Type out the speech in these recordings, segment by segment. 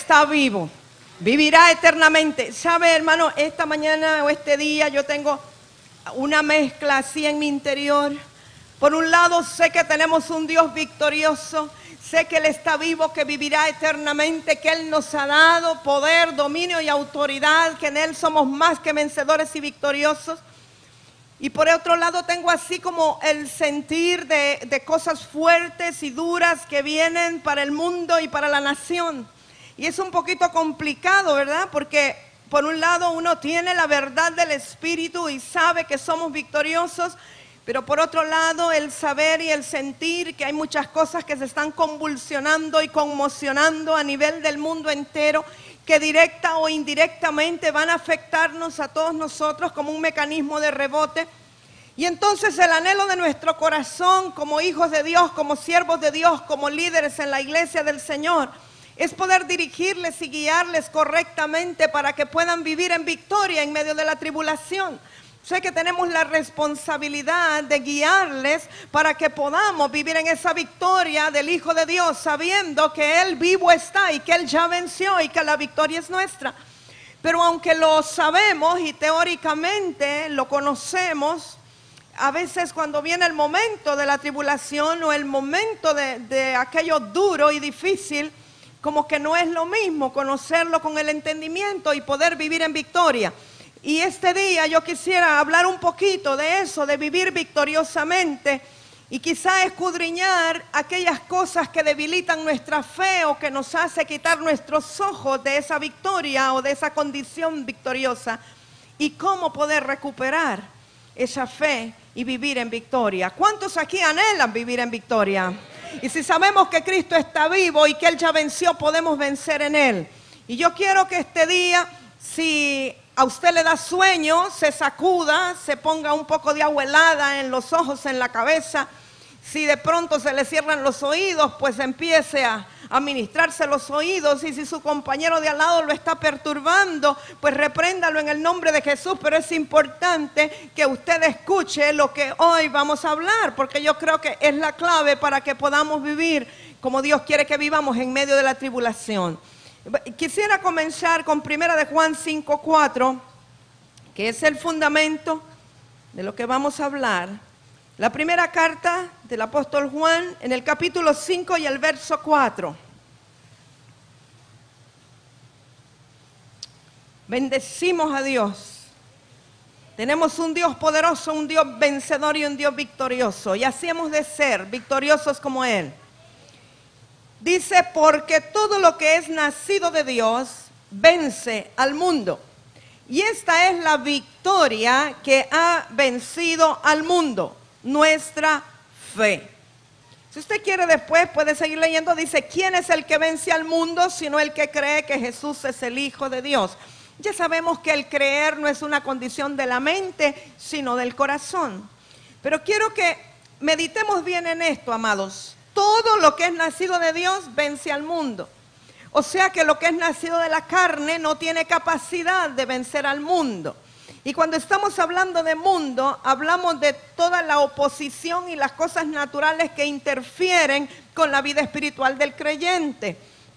está vivo, vivirá eternamente. ¿Sabe, hermano? Esta mañana o este día yo tengo una mezcla así en mi interior. Por un lado sé que tenemos un Dios victorioso, sé que Él está vivo, que vivirá eternamente, que Él nos ha dado poder, dominio y autoridad, que en Él somos más que vencedores y victoriosos. Y por otro lado tengo así como el sentir de cosas fuertes y duras que vienen para el mundo y para la nación. Y es un poquito complicado, ¿verdad? Porque por un lado uno tiene la verdad del Espíritu y sabe que somos victoriosos, pero por otro lado el saber y el sentir que hay muchas cosas que se están convulsionando y conmocionando a nivel del mundo entero, que directa o indirectamente van a afectarnos a todos nosotros como un mecanismo de rebote. Y entonces el anhelo de nuestro corazón como hijos de Dios, como siervos de Dios, como líderes en la iglesia del Señor, es poder dirigirles y guiarles correctamente para que puedan vivir en victoria en medio de la tribulación. Sé que tenemos la responsabilidad de guiarles para que podamos vivir en esa victoria del Hijo de Dios, sabiendo que Él vivo está y que Él ya venció y que la victoria es nuestra. Pero aunque lo sabemos y teóricamente lo conocemos, a veces cuando viene el momento de la tribulación o el momento de aquello duro y difícil, como que no es lo mismo conocerlo con el entendimiento y poder vivir en victoria. Y este día yo quisiera hablar un poquito de eso, de vivir victoriosamente y quizá escudriñar aquellas cosas que debilitan nuestra fe o que nos hace quitar nuestros ojos de esa victoria o de esa condición victoriosa y cómo poder recuperar esa fe y vivir en victoria. ¿Cuántos aquí anhelan vivir en victoria? Y si sabemos que Cristo está vivo y que Él ya venció, podemos vencer en Él. Y yo quiero que este día, si a usted le da sueño, se sacuda, se ponga un poco de agua helada en los ojos, en la cabeza. Si de pronto se le cierran los oídos, pues empiece a ministrarse los oídos. Y si su compañero de al lado lo está perturbando, pues repréndalo en el nombre de Jesús. Pero es importante que usted escuche lo que hoy vamos a hablar, porque yo creo que es la clave para que podamos vivir como Dios quiere que vivamos en medio de la tribulación. Quisiera comenzar con 1 de Juan 5:4, que es el fundamento de lo que vamos a hablar. La primera carta del apóstol Juan, en el capítulo 5 y el verso 4. Bendecimos a Dios. Tenemos un Dios poderoso, un Dios vencedor y un Dios victorioso. Y así hemos de ser, victoriosos como Él. Dice, porque todo lo que es nacido de Dios vence al mundo. Y esta es la victoria que ha vencido al mundo, nuestra fe. Si usted quiere después puede seguir leyendo, dice, ¿quién es el que vence al mundo sino el que cree que Jesús es el Hijo de Dios? Ya sabemos que el creer no es una condición de la mente, sino del corazón. Pero quiero que meditemos bien en esto, amados. Todo lo que es nacido de Dios vence al mundo. O sea que lo que es nacido de la carne no tiene capacidad de vencer al mundo. Y cuando estamos hablando de mundo, hablamos de toda la oposición y las cosas naturales que interfieren con la vida espiritual del creyente.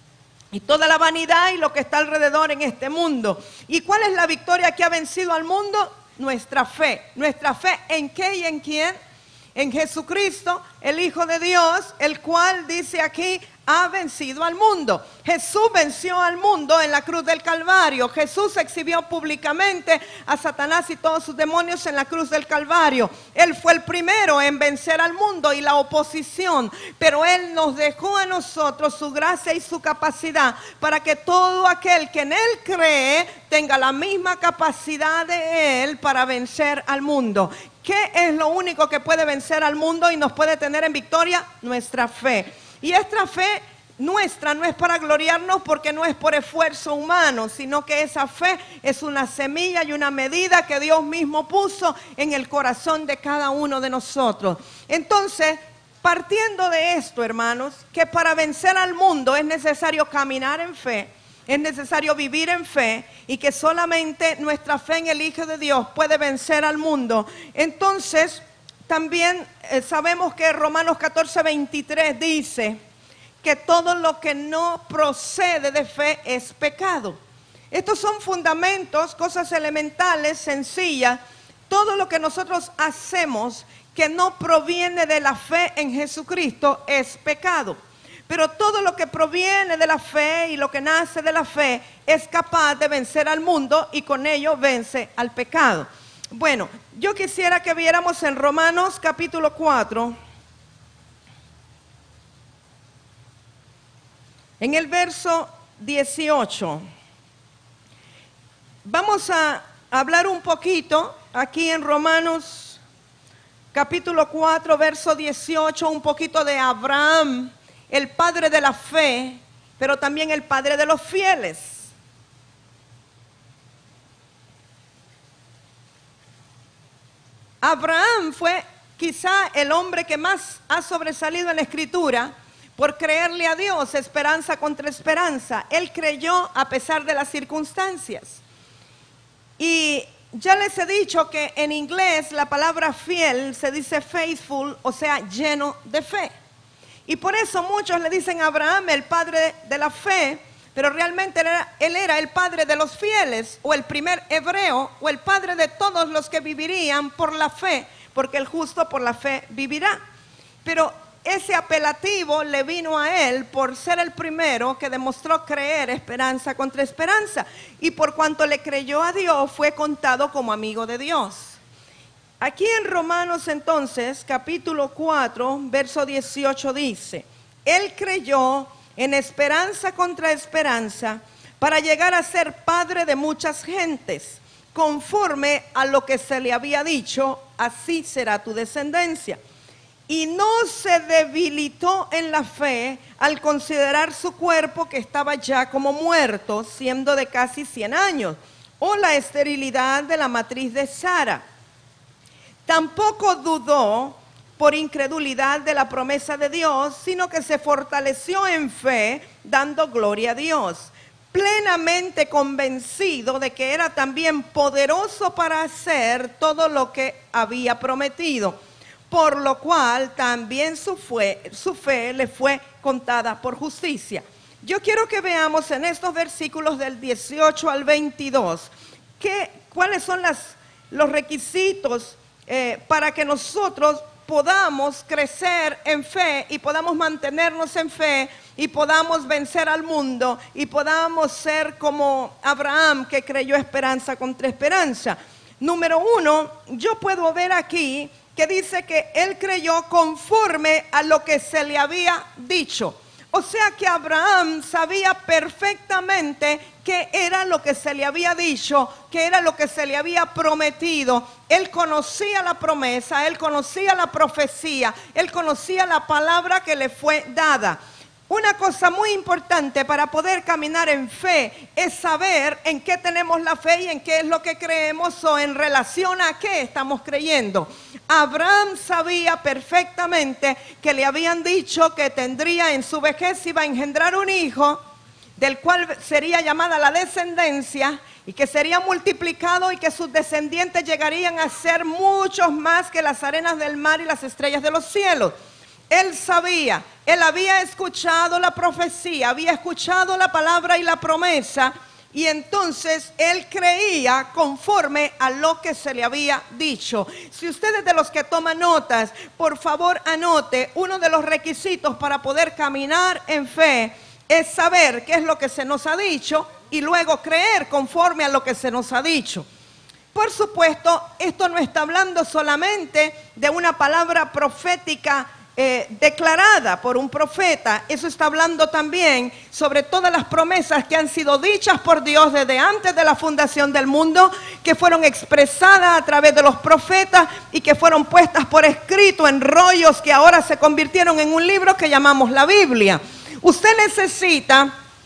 Y toda la vanidad y lo que está alrededor en este mundo. ¿Y cuál es la victoria que ha vencido al mundo? Nuestra fe. ¿Nuestra fe en qué y en quién? En Jesucristo, el Hijo de Dios, el cual dice aquí, ha vencido al mundo. Jesús venció al mundo en la cruz del Calvario. Jesús exhibió públicamente a Satanás y todos sus demonios en la cruz del Calvario. Él fue el primero en vencer al mundo y la oposición, pero Él nos dejó a nosotros su gracia y su capacidad para que todo aquel que en Él cree tenga la misma capacidad de Él para vencer al mundo. ¿Qué es lo único que puede vencer al mundo y nos puede tener en victoria? Nuestra fe. Y esta fe nuestra no es para gloriarnos porque no es por esfuerzo humano, sino que esa fe es una semilla y una medida que Dios mismo puso en el corazón de cada uno de nosotros. Entonces, partiendo de esto, hermanos, que para vencer al mundo es necesario caminar en fe, es necesario vivir en fe y que solamente nuestra fe en el Hijo de Dios puede vencer al mundo. Entonces, también sabemos que Romanos 14:23 dice que todo lo que no procede de fe es pecado. Estos son fundamentos, cosas elementales, sencillas. Todo lo que nosotros hacemos que no proviene de la fe en Jesucristo es pecado. Pero todo lo que proviene de la fe y lo que nace de la fe es capaz de vencer al mundo y con ello vence al pecado. Bueno, yo quisiera que viéramos en Romanos capítulo 4, en el verso 18. Vamos a hablar un poquito aquí en Romanos capítulo 4, verso 18, un poquito de Abraham, el padre de la fe, pero también el padre de los fieles. Abraham fue quizá el hombre que más ha sobresalido en la Escritura por creerle a Dios, esperanza contra esperanza. Él creyó a pesar de las circunstancias. Y ya les he dicho que en inglés la palabra fiel se dice faithful, o sea, lleno de fe. Y por eso muchos le dicen a Abraham el padre de la fe, pero realmente él era el padre de los fieles, o el primer hebreo, o el padre de todos los que vivirían por la fe, porque el justo por la fe vivirá. Pero ese apelativo le vino a él por ser el primero que demostró creer esperanza contra esperanza. Y por cuanto le creyó a Dios, fue contado como amigo de Dios. Aquí en Romanos entonces, capítulo 4, verso 18 dice: Él creyó en esperanza contra esperanza para llegar a ser padre de muchas gentes, conforme a lo que se le había dicho, así será tu descendencia. Y no se debilitó en la fe al considerar su cuerpo que estaba ya como muerto, siendo de casi 100 años, o la esterilidad de la matriz de Sara. Tampoco dudó por incredulidad de la promesa de Dios, sino que se fortaleció en fe, dando gloria a Dios, plenamente convencido de que era también poderoso para hacer todo lo que había prometido, por lo cual también su fe le fue contada por justicia. Yo quiero que veamos en estos versículos del 18 al 22, cuáles son los requisitos para que nosotros podamos crecer en fe y podamos mantenernos en fe y podamos vencer al mundo y podamos ser como Abraham, que creyó esperanza contra esperanza. Número 1, yo puedo ver aquí que dice que él creyó conforme a lo que se le había dicho. O sea que Abraham sabía perfectamente qué era lo que se le había dicho, qué era lo que se le había prometido. Él conocía la promesa, él conocía la profecía, él conocía la palabra que le fue dada. Una cosa muy importante para poder caminar en fe es saber en qué tenemos la fe y en qué es lo que creemos o en relación a qué estamos creyendo. Abraham sabía perfectamente que le habían dicho que tendría en su vejez, iba a engendrar un hijo, del cual sería llamada la descendencia, y que sería multiplicado y que sus descendientes llegarían a ser muchos más que las arenas del mar y las estrellas de los cielos. Él sabía, él había escuchado la profecía, había escuchado la palabra y la promesa, y entonces él creía conforme a lo que se le había dicho. Si usted es de los que toma notas, por favor anote, uno de los requisitos para poder caminar en fe es saber qué es lo que se nos ha dicho y luego creer conforme a lo que se nos ha dicho. Por supuesto, esto no está hablando solamente de una palabra profética declarada por un profeta. Eso está hablando también sobre todas las promesas que han sido dichas por Dios desde antes de la fundación del mundo, que fueron expresadas a través de los profetas y que fueron puestas por escrito en rollos que ahora se convirtieron en un libro que llamamos la Biblia. Usted necesita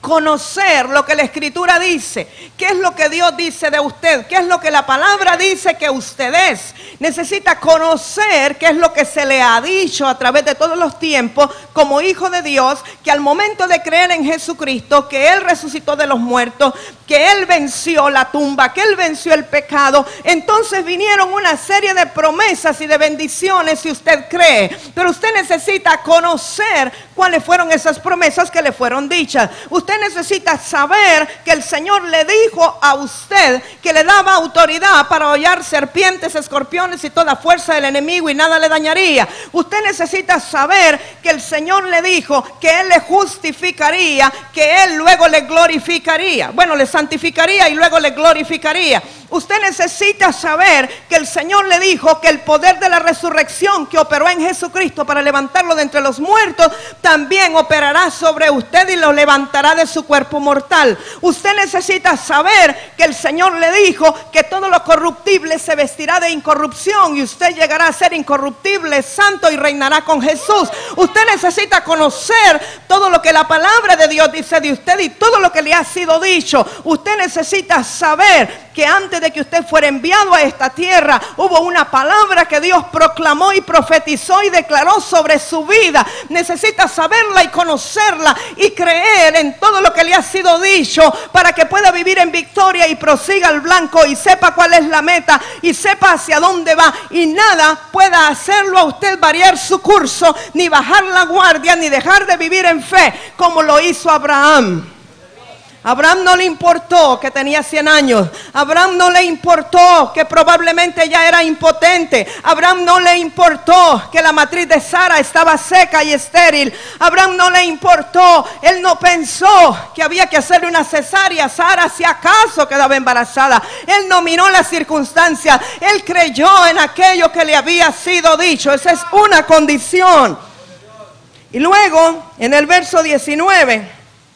conocer lo que la Escritura dice, qué es lo que Dios dice de usted, qué es lo que la palabra dice que usted es. Necesita conocer qué es lo que se le ha dicho a través de todos los tiempos como hijo de Dios, que al momento de creer en Jesucristo, que Él resucitó de los muertos, que Él venció la tumba, que Él venció el pecado, entonces vinieron una serie de promesas y de bendiciones si usted cree. Pero usted necesita conocer cuáles fueron esas promesas que le fueron dichas. Usted necesita saber que el Señor le dijo a usted que le daba autoridad para hollar serpientes, escorpiones y toda fuerza del enemigo y nada le dañaría. Usted necesita saber que el Señor le dijo que Él le justificaría, que Él luego le glorificaría. Bueno, le santificaría y luego le glorificaría. Usted necesita saber que el Señor le dijo que el poder de la resurrección que operó en Jesucristo para levantarlo de entre los muertos también operará sobre usted y lo levantará de su cuerpo mortal. Usted necesita saber que el Señor le dijo que todo lo corruptible se vestirá de incorrupción y usted llegará a ser incorruptible, santo y reinará con Jesús. Usted necesita conocer todo lo que la palabra de Dios dice de usted y todo lo que le ha sido dicho. Usted necesita saber que antes de que usted fuera enviado a esta tierra, hubo una palabra que Dios proclamó y profetizó y declaró sobre su vida. Necesita saberla y conocerla y creer en todo lo que le ha sido dicho para que pueda vivir en victoria y prosiga al blanco y sepa cuál es la meta y sepa hacia dónde va y nada pueda hacerlo a usted variar su curso, ni bajar la guardia, ni dejar de vivir en fe como lo hizo Abraham. Abraham no le importó que tenía 100 años. Abraham no le importó que probablemente ya era impotente. Abraham no le importó que la matriz de Sara estaba seca y estéril. Abraham no le importó. Él no pensó que había que hacerle una cesárea. Sara si acaso quedaba embarazada. Él no miró las circunstancias. Él creyó en aquello que le había sido dicho. Esa es una condición. Y luego, en el verso 19...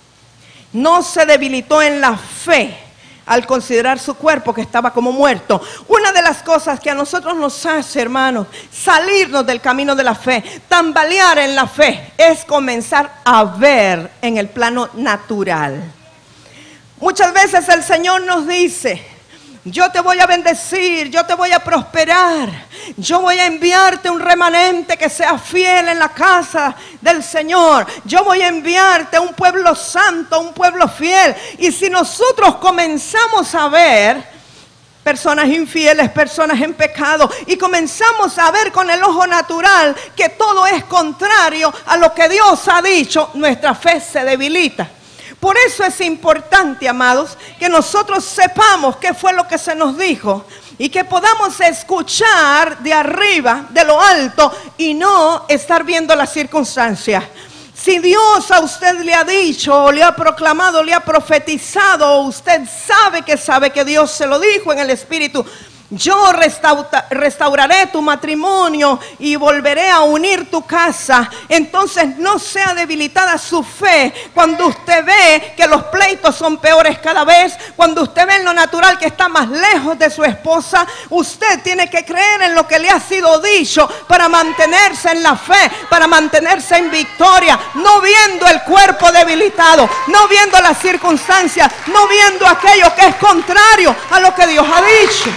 no se debilitó en la fe al considerar su cuerpo que estaba como muerto. Una de las cosas que a nosotros nos hace, hermanos, salirnos del camino de la fe, tambalear en la fe, es comenzar a ver en el plano natural. Muchas veces el Señor nos dice: yo te voy a bendecir, yo te voy a prosperar, yo voy a enviarte un remanente que sea fiel en la casa del Señor, yo voy a enviarte un pueblo santo, un pueblo fiel. Y si nosotros comenzamos a ver personas infieles, personas en pecado, y comenzamos a ver con el ojo natural que todo es contrario a lo que Dios ha dicho, nuestra fe se debilita. Por eso es importante, amados, que nosotros sepamos qué fue lo que se nos dijo y que podamos escuchar de arriba, de lo alto, y no estar viendo las circunstancias. Si Dios a usted le ha dicho, le ha proclamado, le ha profetizado, usted sabe que Dios se lo dijo en el Espíritu: yo restauraré tu matrimonio y volveré a unir tu casa. Entonces no sea debilitada su fe cuando usted ve que los pleitos son peores cada vez, cuando usted ve en lo natural que está más lejos de su esposa. Usted tiene que creer en lo que le ha sido dicho para mantenerse en la fe, para mantenerse en victoria, no viendo el cuerpo debilitado, no viendo las circunstancias, no viendo aquello que es contrario a lo que Dios ha dicho.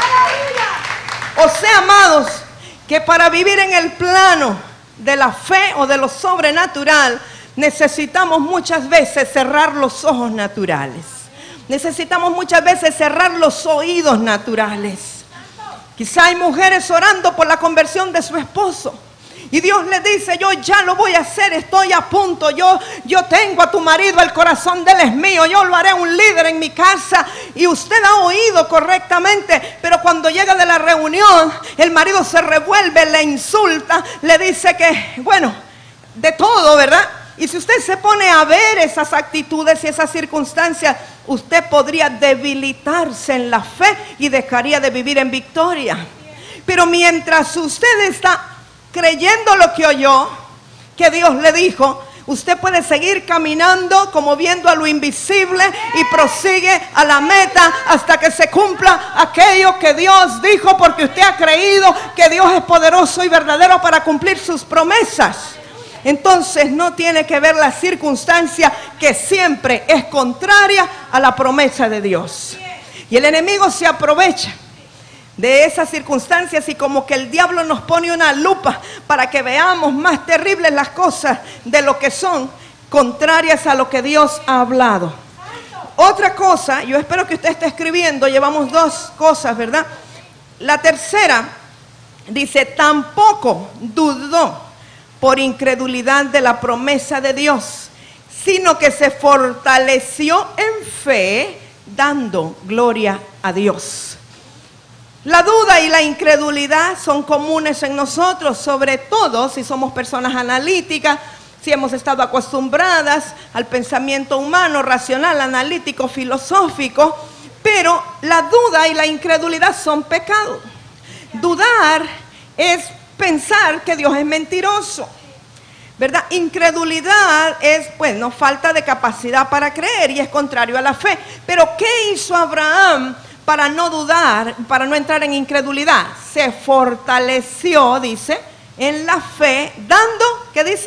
O sea, amados, que para vivir en el plano de la fe o de lo sobrenatural, necesitamos muchas veces cerrar los ojos naturales. Necesitamos muchas veces cerrar los oídos naturales. Quizá hay mujeres orando por la conversión de su esposo. Y Dios le dice: yo ya lo voy a hacer, estoy a punto, yo tengo a tu marido, el corazón de él es mío, yo lo haré un líder en mi casa. Y usted ha oído correctamente, pero cuando llega de la reunión, el marido se revuelve, le insulta, le dice que, bueno, de todo, ¿verdad? Y si usted se pone a ver esas actitudes y esas circunstancias, usted podría debilitarse en la fe y dejaría de vivir en victoria. Pero mientras usted está creyendo lo que oyó, que Dios le dijo, usted puede seguir caminando como viendo a lo invisible y prosigue a la meta hasta que se cumpla aquello que Dios dijo, porque usted ha creído que Dios es poderoso y verdadero para cumplir sus promesas. Entonces no tiene que ver la circunstancia que siempre es contraria a la promesa de Dios. Y el enemigo se aprovecha de esas circunstancias y como que el diablo nos pone una lupa para que veamos más terribles las cosas de lo que son contrarias a lo que Dios ha hablado. Otra cosa, yo espero que usted esté escribiendo, llevamos dos cosas, ¿verdad? La tercera dice, tampoco dudó por incredulidad de la promesa de Dios, sino que se fortaleció en fe, dando gloria a Dios. La duda y la incredulidad son comunes en nosotros, sobre todo si somos personas analíticas, si hemos estado acostumbradas al pensamiento humano, racional, analítico, filosófico, pero la duda y la incredulidad son pecados. Dudar es pensar que Dios es mentiroso, ¿verdad? Incredulidad es, bueno, falta de capacidad para creer y es contrario a la fe. Pero ¿qué hizo Abraham para no dudar, para no entrar en incredulidad? Se fortaleció, dice, en la fe, dando, ¿qué dice?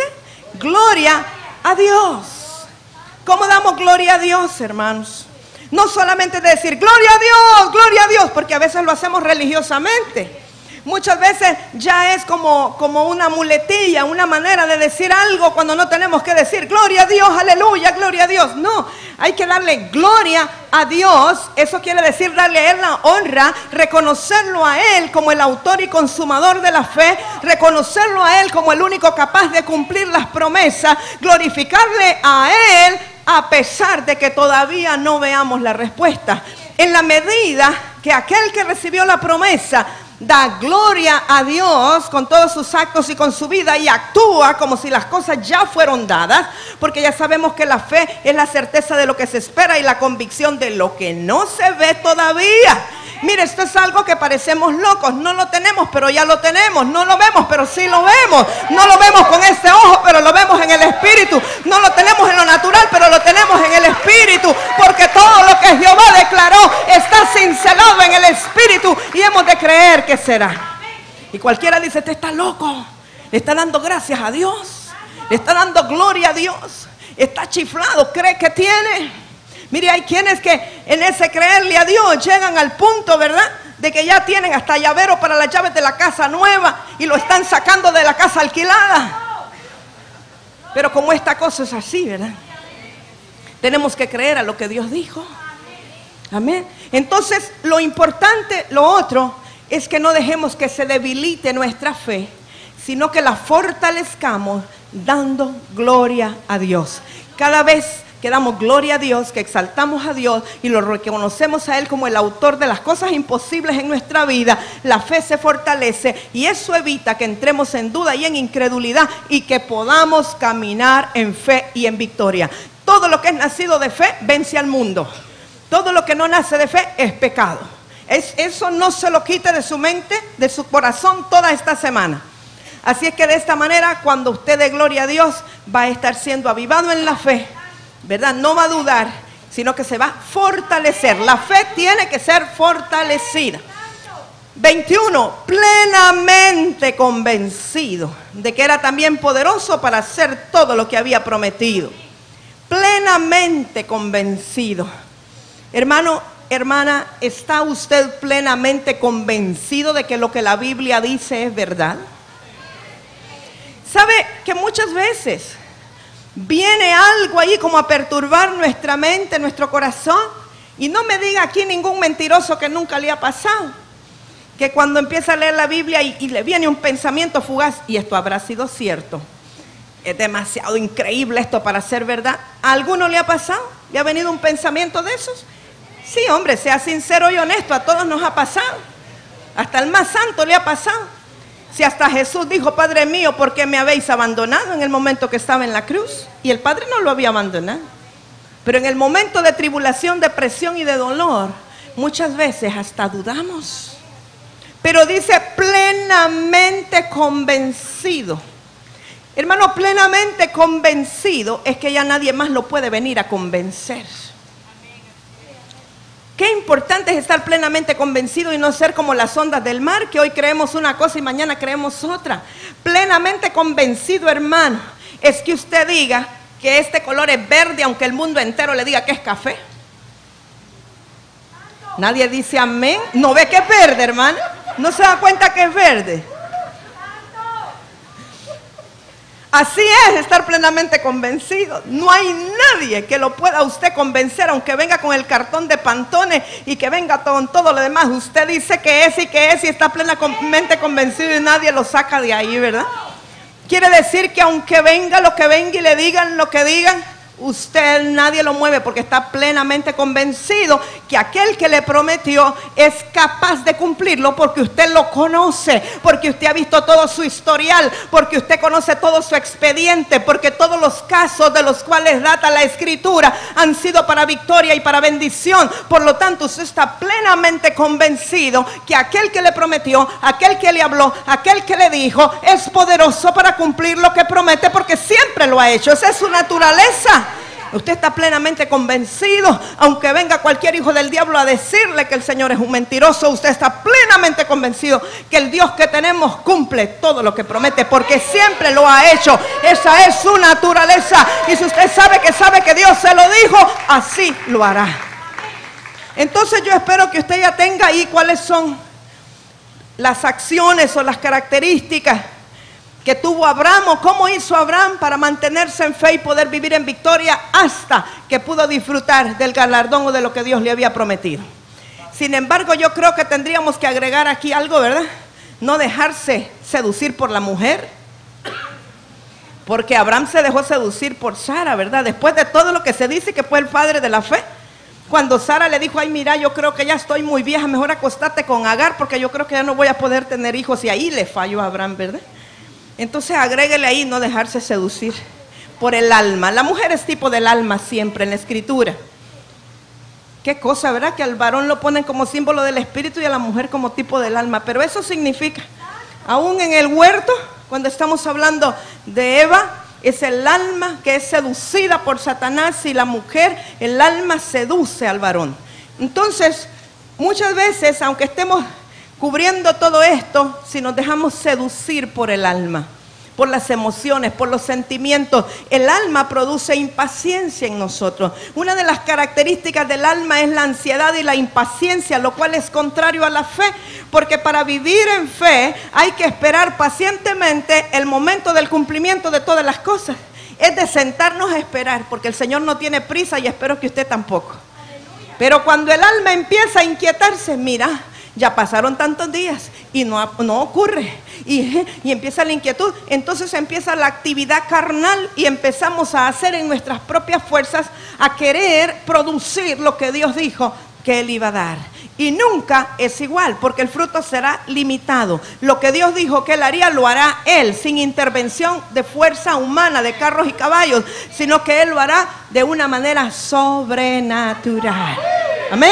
Gloria a Dios. ¿Cómo damos gloria a Dios, hermanos? No solamente de decir gloria a Dios, porque a veces lo hacemos religiosamente. Muchas veces ya es como una muletilla, una manera de decir algo cuando no tenemos que decir gloria a Dios, aleluya, gloria a Dios. No, hay que darle gloria a Dios. Eso quiere decir darle a Él la honra, reconocerlo a Él como el autor y consumador de la fe, reconocerlo a Él como el único capaz de cumplir las promesas, glorificarle a Él a pesar de que todavía no veamos la respuesta. En la medida que aquel que recibió la promesa da gloria a Dios con todos sus actos y con su vida y actúa como si las cosas ya fueron dadas, porque ya sabemos que la fe es la certeza de lo que se espera y la convicción de lo que no se ve todavía. Mire, esto es algo que parecemos locos, no lo tenemos, pero ya lo tenemos, no lo vemos, pero sí lo vemos, no lo vemos con este ojo, pero lo vemos en el espíritu, no lo tenemos en lo natural, pero lo tenemos en el espíritu, porque todo lo que Jehová declaró está cincelado en el espíritu y hemos de creer que será. Y cualquiera dice, este está loco, le está dando gracias a Dios, le está dando gloria a Dios, está chiflado, cree que tiene. Mire, hay quienes que en ese creerle a Dios llegan al punto, ¿verdad?, de que ya tienen hasta llavero para las llaves de la casa nueva y lo están sacando de la casa alquilada. Pero como esta cosa es así, ¿verdad?, tenemos que creer a lo que Dios dijo. Amén. Entonces, lo importante, lo otro, es que no dejemos que se debilite nuestra fe, sino que la fortalezcamos dando gloria a Dios. Cada vez que damos gloria a Dios, que exaltamos a Dios y lo reconocemos a Él como el autor de las cosas imposibles en nuestra vida, la fe se fortalece y eso evita que entremos en duda y en incredulidad y que podamos caminar en fe y en victoria. Todo lo que es nacido de fe vence al mundo. Todo lo que no nace de fe es pecado. Eso no se lo quite de su mente, de su corazón toda esta semana. Así es que de esta manera, cuando usted dé gloria a Dios, va a estar siendo avivado en la fe, ¿verdad? No va a dudar, sino que se va a fortalecer. La fe tiene que ser fortalecida. 21, plenamente convencido de que era también poderoso para hacer todo lo que había prometido. Plenamente convencido. Hermano, hermana, ¿está usted plenamente convencido de que lo que la Biblia dice es verdad? ¿Sabe que muchas veces viene algo ahí como a perturbar nuestra mente, nuestro corazón? Y no me diga aquí ningún mentiroso que nunca le ha pasado, que cuando empieza a leer la Biblia y le viene un pensamiento fugaz, y esto habrá sido cierto, es demasiado increíble esto para ser verdad. ¿A alguno le ha pasado? ¿Le ha venido un pensamiento de esos? Sí, hombre, sea sincero y honesto, a todos nos ha pasado. Hasta el más santo le ha pasado. Si hasta Jesús dijo, Padre mío, ¿por qué me habéis abandonado en el momento que estaba en la cruz? Y el Padre no lo había abandonado. Pero en el momento de tribulación, de presión y de dolor, muchas veces hasta dudamos. Pero dice plenamente convencido. Hermano, plenamente convencido es que ya nadie más lo puede venir a convencer. Qué importante es estar plenamente convencido y no ser como las ondas del mar, que hoy creemos una cosa y mañana creemos otra. Plenamente convencido, hermano, es que usted diga que este color es verde, aunque el mundo entero le diga que es café. Nadie dice amén. ¿No ve que es verde, hermano? ¿No se da cuenta que es verde? Así es estar plenamente convencido. No hay nadie que lo pueda usted convencer, aunque venga con el cartón de Pantone y que venga con todo lo demás. Usted dice que es y está plenamente convencido y nadie lo saca de ahí, ¿verdad? Quiere decir que aunque venga lo que venga y le digan lo que digan, usted nadie lo mueve porque está plenamente convencido que aquel que le prometió es capaz de cumplirlo, porque usted lo conoce, porque usted ha visto todo su historial, porque usted conoce todo su expediente, porque todos los casos de los cuales data la Escritura han sido para victoria y para bendición. Por lo tanto, usted está plenamente convencido que aquel que le prometió, aquel que le habló, aquel que le dijo, es poderoso para cumplir lo que promete, porque siempre lo ha hecho. Esa es su naturaleza. Usted está plenamente convencido, aunque venga cualquier hijo del diablo a decirle que el Señor es un mentiroso, usted está plenamente convencido que el Dios que tenemos cumple todo lo que promete, porque siempre lo ha hecho. Esa es su naturaleza. Y si usted sabe que Dios se lo dijo, así lo hará. Entonces yo espero que usted ya tenga ahí cuáles son las acciones o las características que tuvo Abraham, o cómo hizo Abraham para mantenerse en fe y poder vivir en victoria hasta que pudo disfrutar del galardón o de lo que Dios le había prometido. Sin embargo, yo creo que tendríamos que agregar aquí algo, ¿verdad? No dejarse seducir por la mujer, porque Abraham se dejó seducir por Sara, ¿verdad? Después de todo lo que se dice que fue el padre de la fe. Cuando Sara le dijo, ay mira, yo creo que ya estoy muy vieja, mejor acostate con Agar, porque yo creo que ya no voy a poder tener hijos. Y ahí le falló a Abraham, ¿verdad? Entonces agréguele ahí no dejarse seducir por el alma. La mujer es tipo del alma siempre en la Escritura. Qué cosa, ¿verdad? Que al varón lo ponen como símbolo del espíritu y a la mujer como tipo del alma. Pero eso significa, aún en el huerto, cuando estamos hablando de Eva, es el alma que es seducida por Satanás, y la mujer, el alma seduce al varón. Entonces, muchas veces, aunque estemos cubriendo todo esto, si nos dejamos seducir por el alma, por las emociones, por los sentimientos, el alma produce impaciencia en nosotros. Una de las características del alma es la ansiedad y la impaciencia, lo cual es contrario a la fe, porque para vivir en fe hay que esperar pacientemente el momento del cumplimiento de todas las cosas. Es de sentarnos a esperar, porque el Señor no tiene prisa y espero que usted tampoco. Pero cuando el alma empieza a inquietarse, mira, ya pasaron tantos días y no ocurre, y empieza la inquietud. Entonces empieza la actividad carnal y empezamos a hacer en nuestras propias fuerzas, a querer producir lo que Dios dijo que Él iba a dar. Y nunca es igual, porque el fruto será limitado. Lo que Dios dijo que Él haría, lo hará Él, sin intervención de fuerza humana, de carros y caballos, sino que Él lo hará de una manera sobrenatural. Amén.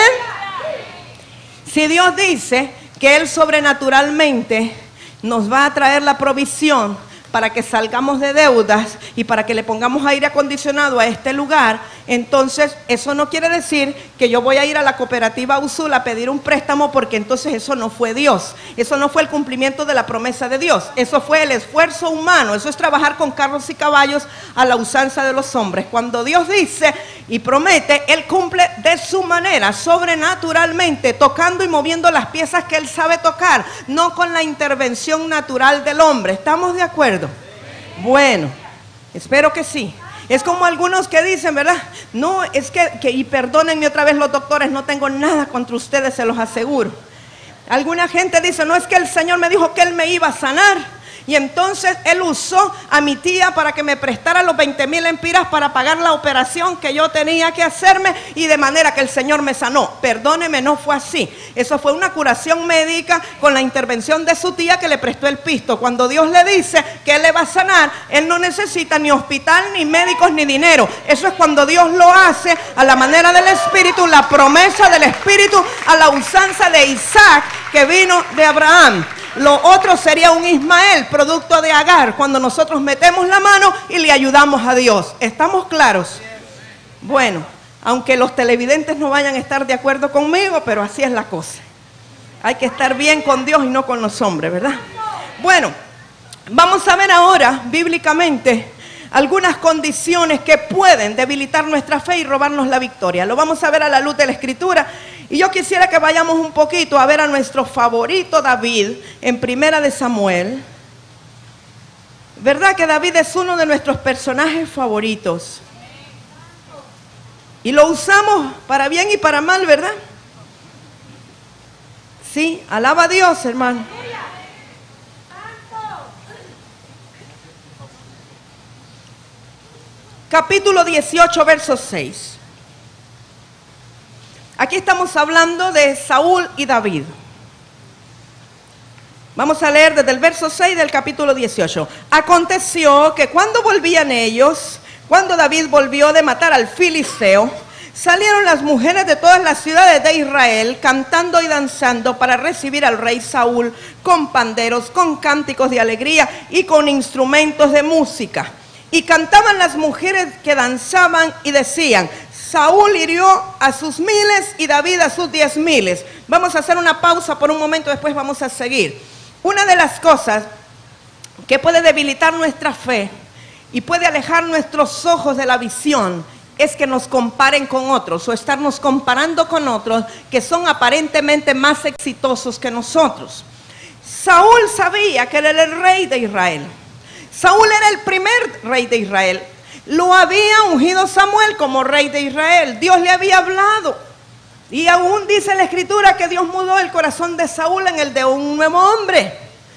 Si Dios dice que Él sobrenaturalmente nos va a traer la provisión para que salgamos de deudas y para que le pongamos aire acondicionado a este lugar, entonces eso no quiere decir que yo voy a ir a la cooperativa Usul a pedir un préstamo, porque entonces eso no fue Dios. Eso no fue el cumplimiento de la promesa de Dios. Eso fue el esfuerzo humano. Eso es trabajar con carros y caballos a la usanza de los hombres. Cuando Dios dice y promete, Él cumple de su manera, sobrenaturalmente, tocando y moviendo las piezas que Él sabe tocar, no con la intervención natural del hombre. ¿Estamos de acuerdo? Bueno, espero que sí. Es como algunos que dicen, ¿verdad? No, es que y perdónenme otra vez los doctores, no tengo nada contra ustedes, se los aseguro. Alguna gente dice, no, es que el Señor me dijo que Él me iba a sanar, y entonces Él usó a mi tía para que me prestara los 20,000 lempiras para pagar la operación que yo tenía que hacerme, y de manera que el Señor me sanó. Perdóneme, no fue así. Eso fue una curación médica con la intervención de su tía que le prestó el pisto. Cuando Dios le dice que Él le va a sanar, Él no necesita ni hospital, ni médicos, ni dinero. Eso es cuando Dios lo hace a la manera del Espíritu, la promesa del Espíritu, a la usanza de Isaac que vino de Abraham. Lo otro sería un Ismael, producto de Agar, cuando nosotros metemos la mano y le ayudamos a Dios. ¿Estamos claros? Bueno, aunque los televidentes no vayan a estar de acuerdo conmigo, pero así es la cosa. Hay que estar bien con Dios y no con los hombres, ¿verdad? Bueno, vamos a ver ahora, bíblicamente, algunas condiciones que pueden debilitar nuestra fe y robarnos la victoria. Lo vamos a ver a la luz de la Escritura. Y yo quisiera que vayamos un poquito a ver a nuestro favorito David en Primera de Samuel. ¿Verdad que David es uno de nuestros personajes favoritos? Y lo usamos para bien y para mal, ¿verdad? Sí, alaba a Dios, hermano. Capítulo 18, verso 6. Aquí estamos hablando de Saúl y David. Vamos a leer desde el verso 6 del capítulo 18. Aconteció que cuando volvían ellos, cuando David volvió de matar al filisteo, salieron las mujeres de todas las ciudades de Israel cantando y danzando para recibir al rey Saúl con panderos, con cánticos de alegría y con instrumentos de música. Y cantaban las mujeres que danzaban y decían: Saúl hirió a sus 1000 y David a sus 10,000. Vamos a hacer una pausa por un momento, después vamos a seguir. Una de las cosas que puede debilitar nuestra fe y puede alejar nuestros ojos de la visión es que nos comparen con otros o estarnos comparando con otros que son aparentemente más exitosos que nosotros. Saúl sabía que él era el rey de Israel. Saúl era el primer rey de Israel. Lo había ungido Samuel como rey de Israel. Dios le había hablado. Y aún dice la Escritura que Dios mudó el corazón de Saúl en el de un nuevo hombre.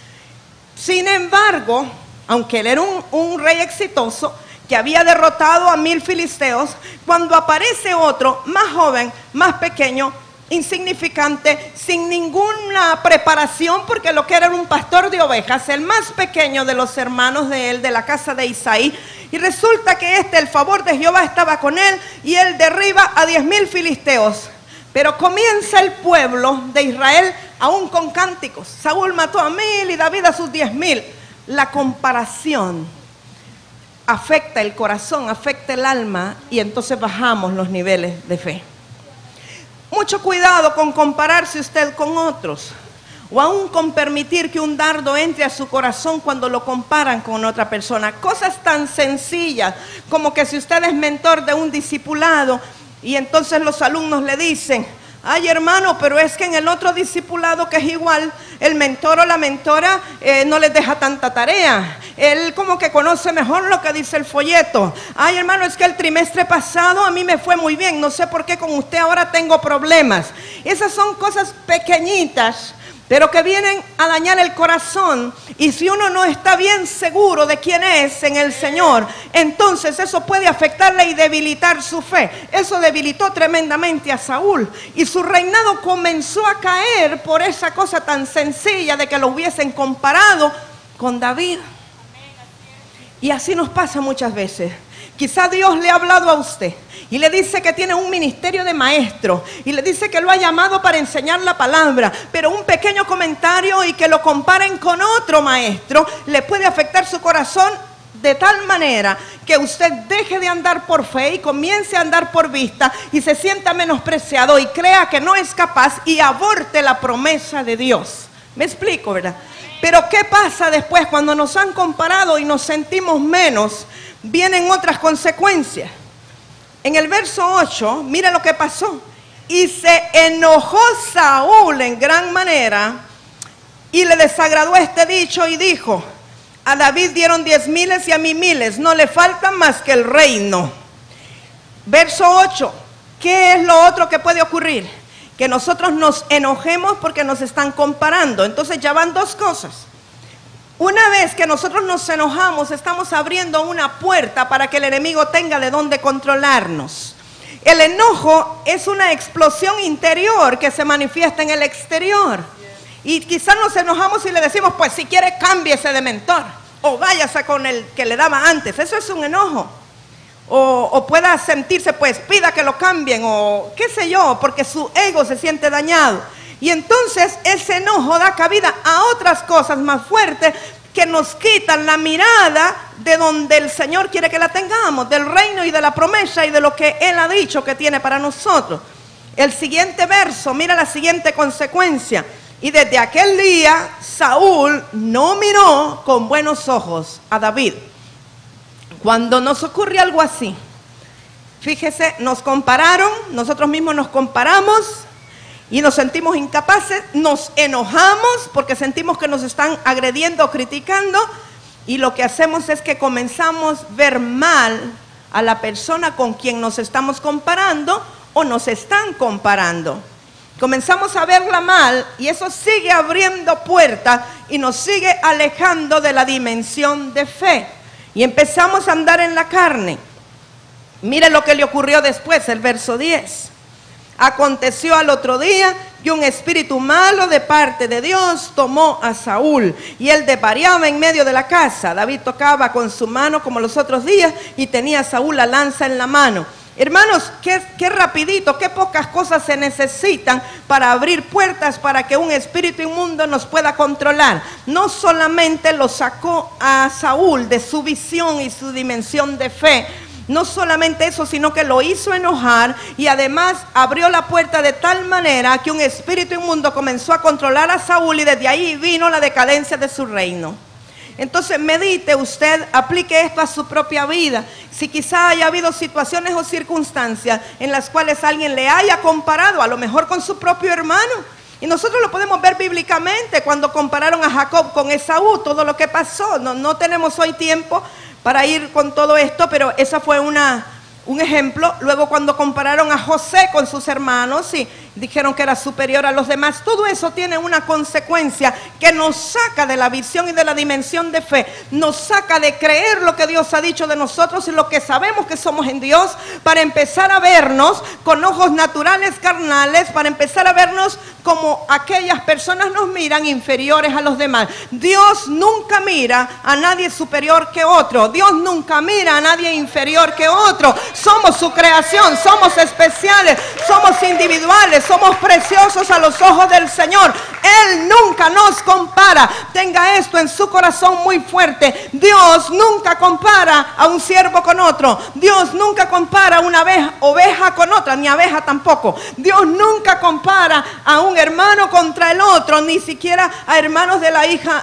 Sin embargo, aunque él era un rey exitoso, que había derrotado a 1000 filisteos, cuando aparece otro, más joven, más pequeño, insignificante, sin ninguna preparación, porque lo que era un pastor de ovejas, el más pequeño de los hermanos de él, de la casa de Isaí, y resulta que el favor de Jehová estaba con él, y él derriba a 10,000 filisteos. Pero comienza el pueblo de Israel aún con cánticos. Saúl mató a 1000 y David a sus 10,000. La comparación afecta el corazón, afecta el alma, y entonces bajamos los niveles de fe. Mucho cuidado con compararse usted con otros, o aún con permitir que un dardo entre a su corazón cuando lo comparan con otra persona. Cosas tan sencillas como que si usted es mentor de un discipulado y entonces los alumnos le dicen: ay, hermano, pero es que en el otro discipulado que es igual, el mentor o la mentora no les deja tanta tarea. Él como que conoce mejor lo que dice el folleto. Ay, hermano, es que el trimestre pasado a mí me fue muy bien. No sé por qué con usted ahora tengo problemas. Esas son cosas pequeñitas, pero que vienen a dañar el corazón. Y si uno no está bien seguro de quién es en el Señor, entonces eso puede afectarle y debilitar su fe. Eso debilitó tremendamente a Saúl, y su reinado comenzó a caer por esa cosa tan sencilla de que lo hubiesen comparado con David. Y así nos pasa muchas veces. Quizá Dios le ha hablado a usted y le dice que tiene un ministerio de maestro, y le dice que lo ha llamado para enseñar la palabra, pero un pequeño comentario y que lo comparen con otro maestro le puede afectar su corazón de tal manera que usted deje de andar por fe y comience a andar por vista, y se sienta menospreciado y crea que no es capaz y aborte la promesa de Dios. ¿Me explico, verdad? Pero ¿qué pasa después cuando nos han comparado y nos sentimos menos? Vienen otras consecuencias. En el verso 8, mira lo que pasó. Y se enojó Saúl en gran manera, y le desagradó este dicho, y dijo: a David dieron 10,000 y a mí 1000, no le falta más que el reino. Verso 8, ¿qué es lo otro que puede ocurrir? Que nosotros nos enojemos porque nos están comparando. Entonces ya van dos cosas. Una vez que nosotros nos enojamos, estamos abriendo una puerta para que el enemigo tenga de dónde controlarnos. El enojo es una explosión interior que se manifiesta en el exterior. Y quizás nos enojamos y le decimos: pues si quiere cámbiese de mentor, o váyase con el que le daba antes. Eso es un enojo. O pueda sentirse, pues pida que lo cambien, o qué sé yo, porque su ego se siente dañado. Y entonces ese enojo da cabida a otras cosas más fuertes que nos quitan la mirada de donde el Señor quiere que la tengamos, del reino y de la promesa y de lo que Él ha dicho que tiene para nosotros. El siguiente verso, mira la siguiente consecuencia. Y desde aquel día Saúl no miró con buenos ojos a David. cuando nos ocurre algo así, fíjese, nos compararon, nosotros mismos nos comparamos y nos sentimos incapaces, nos enojamos porque sentimos que nos están agrediendo o criticando, y lo que hacemos es que comenzamos a ver mal a la persona con quien nos estamos comparando o nos están comparando. Comenzamos a verla mal y eso sigue abriendo puertas y nos sigue alejando de la dimensión de fe. Y empezamos a andar en la carne. Mire lo que le ocurrió después, el verso 10. Aconteció al otro día que un espíritu malo de parte de Dios tomó a Saúl, y él desvariaba en medio de la casa. David tocaba con su mano como los otros días y tenía a Saúl la lanza en la mano. Hermanos, qué rapidito, qué pocas cosas se necesitan para abrir puertas para que un espíritu inmundo nos pueda controlar. No solamente lo sacó a Saúl de su visión y su dimensión de fe, no solamente eso, sino que lo hizo enojar, y además abrió la puerta de tal manera que un espíritu inmundo comenzó a controlar a Saúl, y desde ahí vino la decadencia de su reino. Entonces medite usted, aplique esto a su propia vida. Si quizá haya habido situaciones o circunstancias en las cuales alguien le haya comparado, a lo mejor con su propio hermano. Y nosotros lo podemos ver bíblicamente cuando compararon a Jacob con Esaú, todo lo que pasó. No tenemos hoy tiempo para ir con todo esto, pero esa fue un ejemplo. Luego cuando compararon a José con sus hermanos y dijeron que era superior a los demás, todo eso tiene una consecuencia que nos saca de la visión y de la dimensión de fe, nos saca de creer lo que Dios ha dicho de nosotros y lo que sabemos que somos en Dios, para empezar a vernos con ojos naturales, carnales, para empezar a vernos como aquellas personas nos miran, inferiores a los demás. Dios nunca mira a nadie superior que otro, Dios nunca mira a nadie inferior que otro. Somos su creación, somos especiales, somos individuales, somos preciosos a los ojos del Señor. Él nunca nos compara. Tenga esto en su corazón muy fuerte. Dios nunca compara a un siervo con otro. Dios nunca compara a una oveja con otra, ni abeja tampoco. Dios nunca compara a un hermano contra el otro, ni siquiera a hermanos de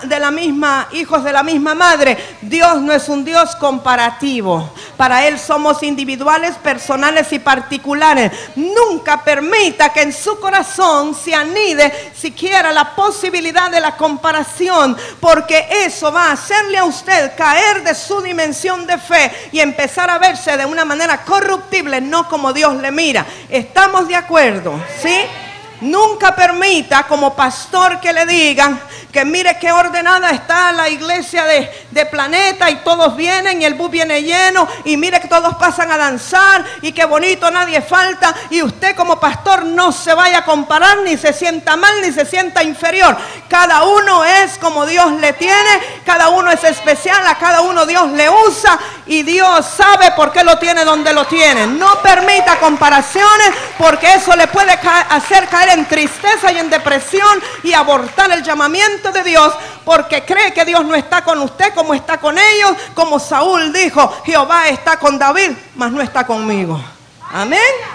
hijos de la misma madre. Dios no es un Dios comparativo. Para Él somos individuales, personales y particulares. Nunca permita que en su corazón se anide siquiera la posibilidad de la comparación, porque eso va a hacerle a usted caer de su dimensión de fe y empezar a verse de una manera corruptible, no como Dios le mira. ¿Estamos de acuerdo? ¿Sí? Nunca permita como pastor que le digan que mire qué ordenada está la iglesia de Planeta, y todos vienen y el bus viene lleno, y mire que todos pasan a danzar y qué bonito, nadie falta, y usted como pastor no se vaya a comparar, ni se sienta mal, ni se sienta inferior. Cada uno es como Dios le tiene, cada uno es especial, a cada uno Dios le usa, y Dios sabe por qué lo tiene donde lo tiene. No permita comparaciones, porque eso le puede hacer caer en tristeza y en depresión y abortar el llamamiento de Dios, porque cree que Dios no está con usted como está con ellos, como Saúl dijo: Jehová está con David, mas no está conmigo. Amén.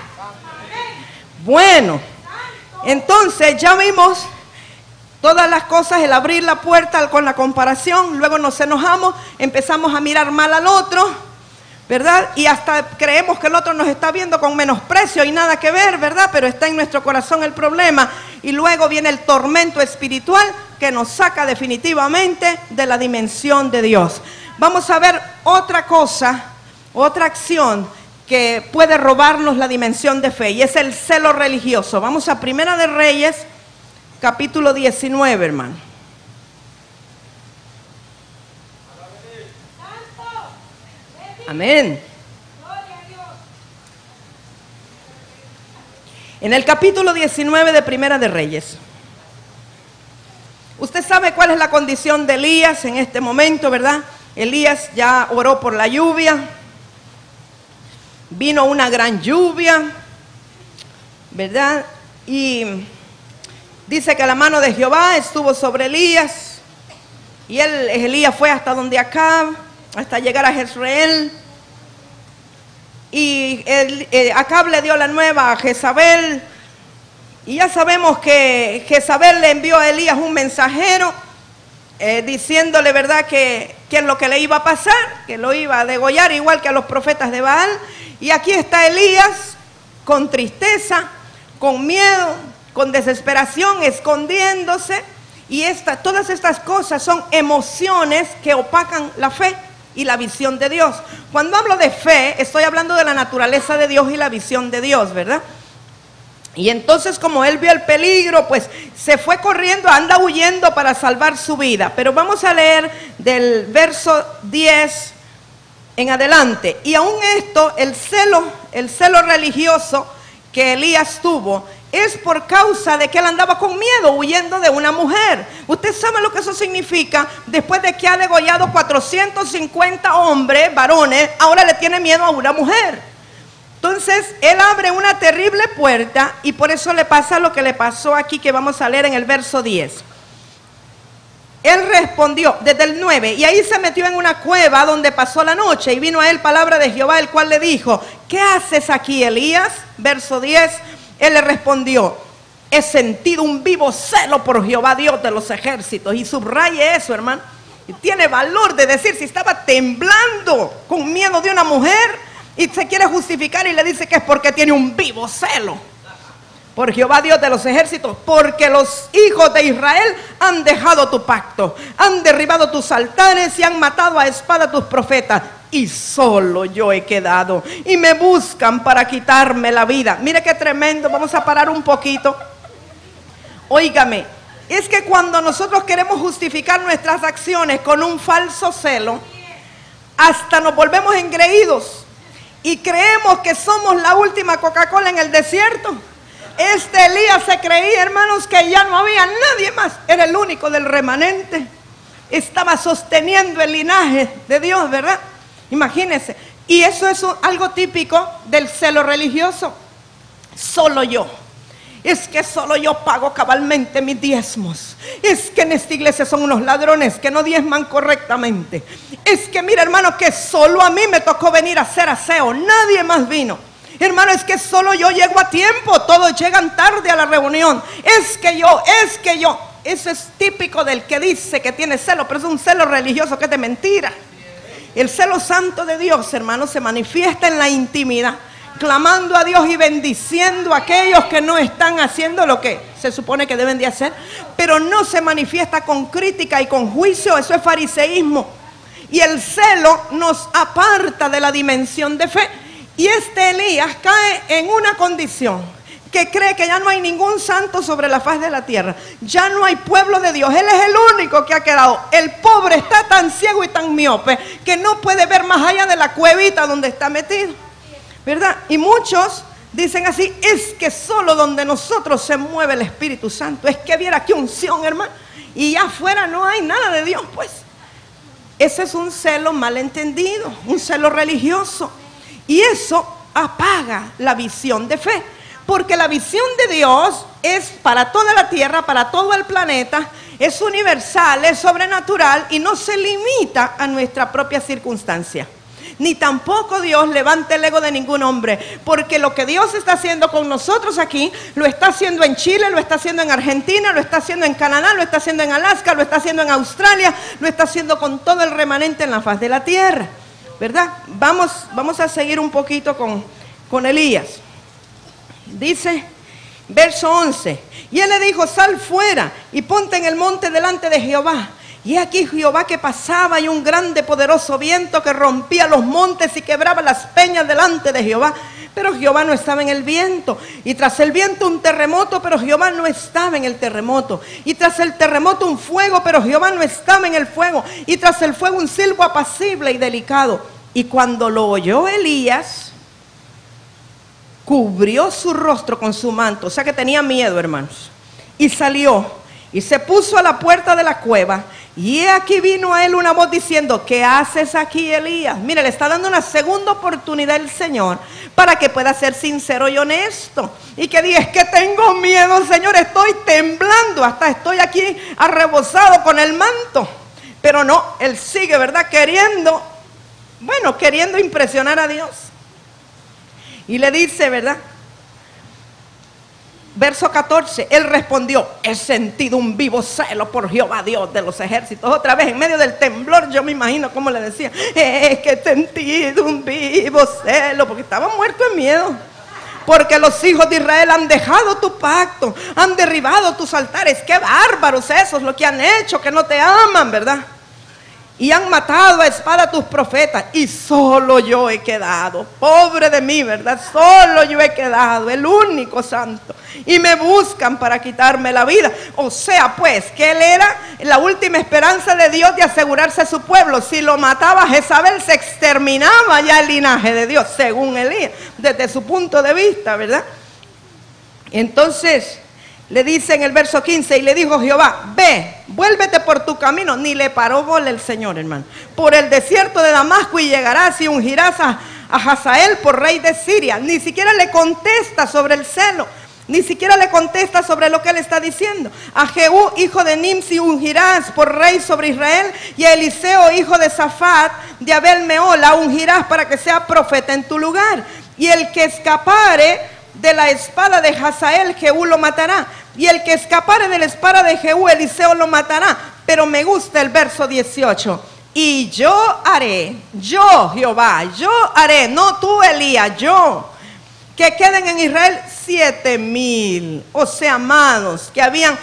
Bueno, entonces ya vimos todas las cosas, el abrir la puerta con la comparación. Luego nos enojamos, empezamos a mirar mal al otro, ¿verdad? Y hasta creemos que el otro nos está viendo con menosprecio y nada que ver, ¿verdad? Pero está en nuestro corazón el problema. Y luego viene el tormento espiritual que nos saca definitivamente de la dimensión de Dios. Vamos a ver otra cosa, otra acción que puede robarnos la dimensión de fe, y es el celo religioso. Vamos a Primera de Reyes, capítulo 19, hermano. Amén. En el capítulo 19 de Primera de Reyes. Usted sabe cuál es la condición de Elías en este momento, ¿verdad? Elías ya oró por la lluvia. Vino una gran lluvia, ¿verdad? Y dice que la mano de Jehová estuvo sobre Elías. Y Elías fue hasta donde Acab, hasta llegar a Jezreel. Y Acab le dio la nueva a Jezabel. Y ya sabemos que Jezabel le envió a Elías un mensajero diciéndole, ¿verdad?, que qué es lo que le iba a pasar, que lo iba a degollar igual que a los profetas de Baal. Y aquí está Elías con tristeza, con miedo, con desesperación, escondiéndose. Y todas estas cosas son emociones que opacan la fe y la visión de Dios. Cuando hablo de fe, estoy hablando de la naturaleza de Dios y la visión de Dios, ¿verdad? Y entonces, como él vio el peligro, pues se fue corriendo, anda huyendo para salvar su vida. Pero vamos a leer del verso 10 en adelante. Y aún esto, el celo religioso que Elías tuvo, es por causa de que él andaba con miedo, huyendo de una mujer. Usted sabe lo que eso significa. Después de que ha degollado 450 hombres, varones, ahora le tiene miedo a una mujer. Entonces, él abre una terrible puerta y por eso le pasa lo que le pasó aquí, que vamos a leer en el verso 10. Él respondió, desde el 9, y ahí se metió en una cueva donde pasó la noche, y vino a él palabra de Jehová, el cual le dijo, ¿qué haces aquí, Elías? Verso 10, él le respondió, he sentido un vivo celo por Jehová, Dios de los ejércitos. Y subraye eso, hermano. Y tiene valor de decir, si estaba temblando con miedo de una mujer, y se quiere justificar y le dice que es porque tiene un vivo celo por Jehová Dios de los ejércitos, porque los hijos de Israel han dejado tu pacto, han derribado tus altares y han matado a espada tus profetas, y solo yo he quedado, y me buscan para quitarme la vida. Mire qué tremendo. Vamos a parar un poquito. Óigame, es que cuando nosotros queremos justificar nuestras acciones con un falso celo, hasta nos volvemos engreídos y creemos que somos la última Coca-Cola en el desierto. Este Elías se creía, hermanos, que ya no había nadie más. Era el único del remanente. Estaba sosteniendo el linaje de Dios, ¿verdad? Imagínense. Y eso es algo típico del celo religioso. Solo yo. Es que solo yo pago cabalmente mis diezmos. Es que en esta iglesia son unos ladrones que no diezman correctamente. Es que mira, hermano, que solo a mí me tocó venir a hacer aseo, nadie más vino. Hermano, es que solo yo llego a tiempo, todos llegan tarde a la reunión. Es que yo. Eso es típico del que dice que tiene celo, pero es un celo religioso que es de mentira. El celo santo de Dios, hermano, se manifiesta en la intimidad, clamando a Dios y bendiciendo a aquellos que no están haciendo lo que se supone que deben de hacer, pero no se manifiesta con crítica y con juicio. Eso es fariseísmo. Y el celo nos aparta de la dimensión de fe. Y este Elías cae en una condición que cree que ya no hay ningún santo sobre la faz de la tierra, ya no hay pueblo de Dios. Él es el único que ha quedado. El pobre está tan ciego y tan miope que no puede ver más allá de la cuevita donde está metido, ¿verdad? Y muchos dicen así, es que solo donde nosotros se mueve el Espíritu Santo. Es que viera qué unción, hermano, y ya afuera no hay nada de Dios, pues. Ese es un celo malentendido, un celo religioso. Y eso apaga la visión de fe, porque la visión de Dios es para toda la tierra, para todo el planeta, es universal, es sobrenatural y no se limita a nuestra propia circunstancia. Ni tampoco Dios levanta el ego de ningún hombre, porque lo que Dios está haciendo con nosotros aquí, lo está haciendo en Chile, lo está haciendo en Argentina, lo está haciendo en Canadá, lo está haciendo en Alaska, lo está haciendo en Australia, lo está haciendo con todo el remanente en la faz de la tierra, ¿verdad? Vamos a seguir un poquito con Elías. Dice, verso 11, y él le dijo, sal fuera y ponte en el monte delante de Jehová. Y aquí Jehová que pasaba, y un grande poderoso viento que rompía los montes y quebraba las peñas delante de Jehová. Pero Jehová no estaba en el viento. Y tras el viento un terremoto, pero Jehová no estaba en el terremoto. Y tras el terremoto un fuego, pero Jehová no estaba en el fuego. Y tras el fuego un silbo apacible y delicado. Y cuando lo oyó Elías, cubrió su rostro con su manto. O sea que tenía miedo, hermanos. Y salió y se puso a la puerta de la cueva. Y aquí vino a él una voz diciendo, ¿qué haces aquí, Elías? Mire, le está dando una segunda oportunidad el Señor para que pueda ser sincero y honesto. Y que diga, es que tengo miedo, Señor, estoy temblando, hasta estoy aquí arrebozado con el manto. Pero no, él sigue, ¿verdad? Queriendo impresionar a Dios. Y le dice, ¿verdad? Verso 14, él respondió: he sentido un vivo celo por Jehová Dios de los ejércitos. Otra vez, en medio del temblor, yo me imagino cómo le decía: es que he sentido un vivo celo, porque estaba muerto en miedo. Porque los hijos de Israel han dejado tu pacto, han derribado tus altares. Qué bárbaros esos, lo que han hecho, que no te aman, ¿verdad? Y han matado a espada a tus profetas, y solo yo he quedado. Pobre de mí, ¿verdad? Solo yo he quedado, el único santo. Y me buscan para quitarme la vida. O sea, pues, que él era la última esperanza de Dios de asegurarse a su pueblo. Si lo mataba Jezabel, se exterminaba ya el linaje de Dios, según Elías, desde su punto de vista, ¿verdad? Entonces le dice en el verso 15, y le dijo Jehová: ve, vuélvete por tu camino. Ni le paró bola el Señor, hermano. Por el desierto de Damasco, y llegarás y ungirás a Hazael por rey de Siria. Ni siquiera le contesta sobre el celo, ni siquiera le contesta sobre lo que él está diciendo. A Jehú, hijo de Nimsi, ungirás por rey sobre Israel, y a Eliseo, hijo de Safat, de Abel Meola, ungirás para que sea profeta en tu lugar. Y el que escapare de la espada de Hazael, Jehú lo matará. Y el que escapare de la espada de Jehú, Eliseo lo matará. Pero me gusta el verso 18. Y yo haré, yo Jehová, yo haré, no tú Elías, yo, que queden en Israel 7,000. O sea, amados, que habían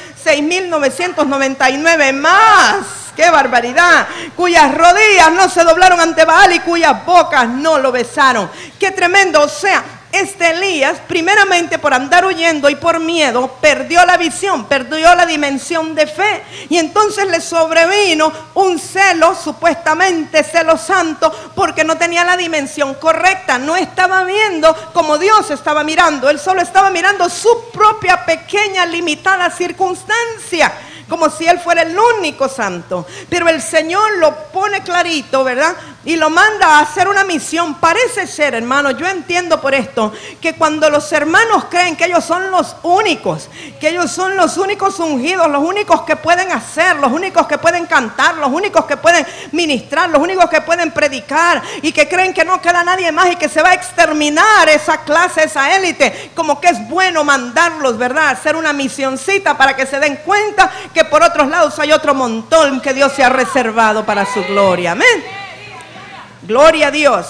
6,999 más. ¡Qué barbaridad! Cuyas rodillas no se doblaron ante Baal y cuyas bocas no lo besaron. ¡Qué tremendo! O sea, este Elías, primeramente por andar huyendo y por miedo, perdió la visión, perdió la dimensión de fe. Y entonces le sobrevino un celo, supuestamente celo santo, porque no tenía la dimensión correcta. No estaba viendo como Dios estaba mirando. Él solo estaba mirando su propia pequeña, limitada circunstancia, como si él fuera el único santo. Pero el Señor lo pone clarito, ¿verdad? Y lo manda a hacer una misión. Parece ser, hermano, yo entiendo por esto, que cuando los hermanos creen que ellos son los únicos, que ellos son los únicos ungidos, los únicos que pueden hacer, los únicos que pueden cantar, los únicos que pueden ministrar, los únicos que pueden predicar, y que creen que no queda nadie más y que se va a exterminar esa clase, esa élite, como que es bueno mandarlos, ¿verdad?, a hacer una misioncita para que se den cuenta que por otros lados hay otro montón que Dios se ha reservado para su gloria. Amén. Gloria a Dios.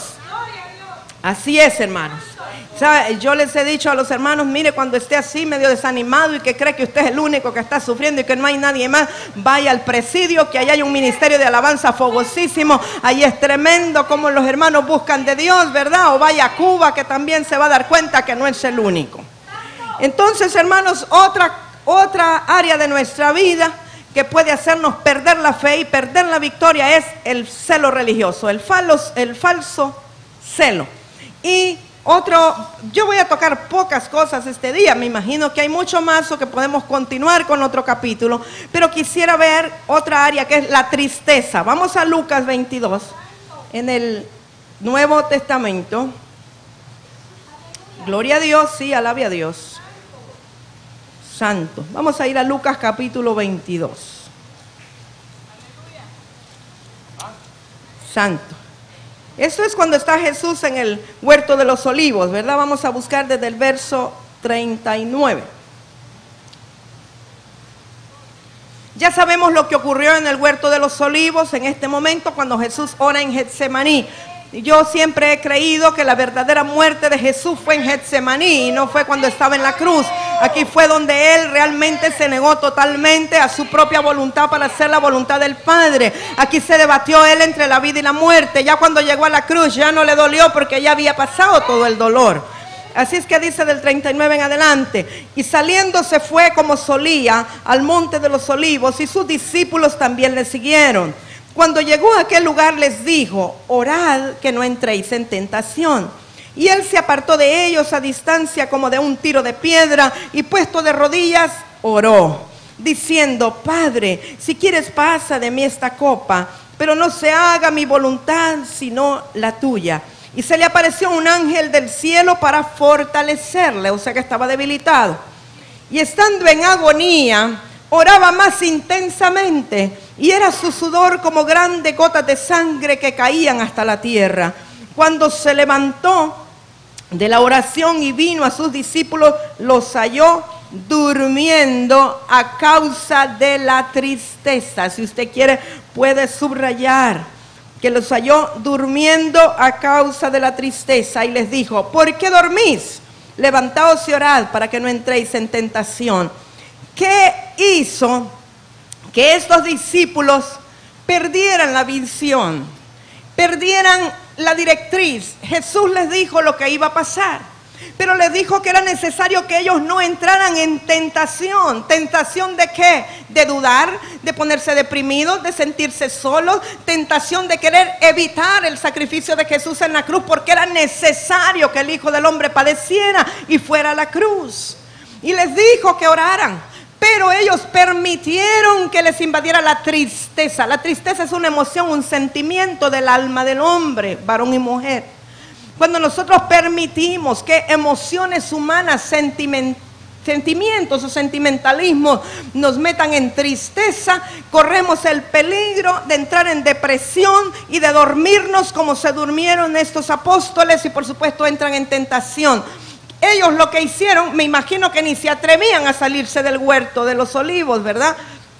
Así es, hermanos. ¿Sabe? Yo les he dicho a los hermanos: mire, cuando esté así medio desanimado y que cree que usted es el único que está sufriendo y que no hay nadie más, vaya al presidio, que allá hay un ministerio de alabanza fogosísimo. Ahí es tremendo como los hermanos buscan de Dios, ¿verdad? O vaya a Cuba, que también se va a dar cuenta que no es el único. Entonces, hermanos, otra área de nuestra vida que puede hacernos perder la fe y perder la victoria es el celo religioso, el falso celo. Y yo voy a tocar pocas cosas este día, me imagino que hay mucho más o que podemos continuar con otro capítulo, pero quisiera ver otra área que es la tristeza. Vamos a Lucas 22, en el Nuevo Testamento. Gloria a Dios, sí, alabe a Dios. Santo. Vamos a ir a Lucas capítulo 22. Santo. Esto es cuando está Jesús en el huerto de los olivos, ¿verdad? Vamos a buscar desde el verso 39. Ya sabemos lo que ocurrió en el huerto de los olivos en este momento cuando Jesús ora en Getsemaní. Yo siempre he creído que la verdadera muerte de Jesús fue en Getsemaní y no fue cuando estaba en la cruz. Aquí fue donde Él realmente se negó totalmente a su propia voluntad para hacer la voluntad del Padre. Aquí se debatió Él entre la vida y la muerte. Ya cuando llegó a la cruz ya no le dolió porque ya había pasado todo el dolor. Así es que dice del 39 en adelante: y saliendo se fue como solía al monte de los olivos, y sus discípulos también le siguieron. Cuando llegó a aquel lugar les dijo: orad que no entréis en tentación. Y él se apartó de ellos a distancia como de un tiro de piedra, y puesto de rodillas oró, diciendo: Padre, si quieres pasa de mí esta copa, pero no se haga mi voluntad sino la tuya. Y se le apareció un ángel del cielo para fortalecerle, o sea que estaba debilitado. Y estando en agonía, oraba más intensamente, y era su sudor como grandes gotas de sangre que caían hasta la tierra. Cuando se levantó de la oración y vino a sus discípulos, los halló durmiendo a causa de la tristeza. Si usted quiere, puede subrayar que los halló durmiendo a causa de la tristeza y les dijo: ¿por qué dormís? Levantaos y orad para que no entréis en tentación. ¿Qué hizo que estos discípulos perdieran la visión, perdieran la directriz? Jesús les dijo lo que iba a pasar, pero les dijo que era necesario que ellos no entraran en tentación. ¿Tentación de qué? De dudar, de ponerse deprimidos, de sentirse solos, tentación de querer evitar el sacrificio de Jesús en la cruz, porque era necesario que el Hijo del Hombre padeciera y fuera a la cruz. Y les dijo que oraran, pero ellos permitieron que les invadiera la tristeza. La tristeza es una emoción, un sentimiento del alma del hombre, varón y mujer. Cuando nosotros permitimos que emociones humanas, sentimientos o sentimentalismo nos metan en tristeza, corremos el peligro de entrar en depresión y de dormirnos como se durmieron estos apóstoles, y por supuesto entran en tentación. Ellos lo que hicieron, me imagino que ni se atrevían a salirse del huerto de los olivos, ¿verdad?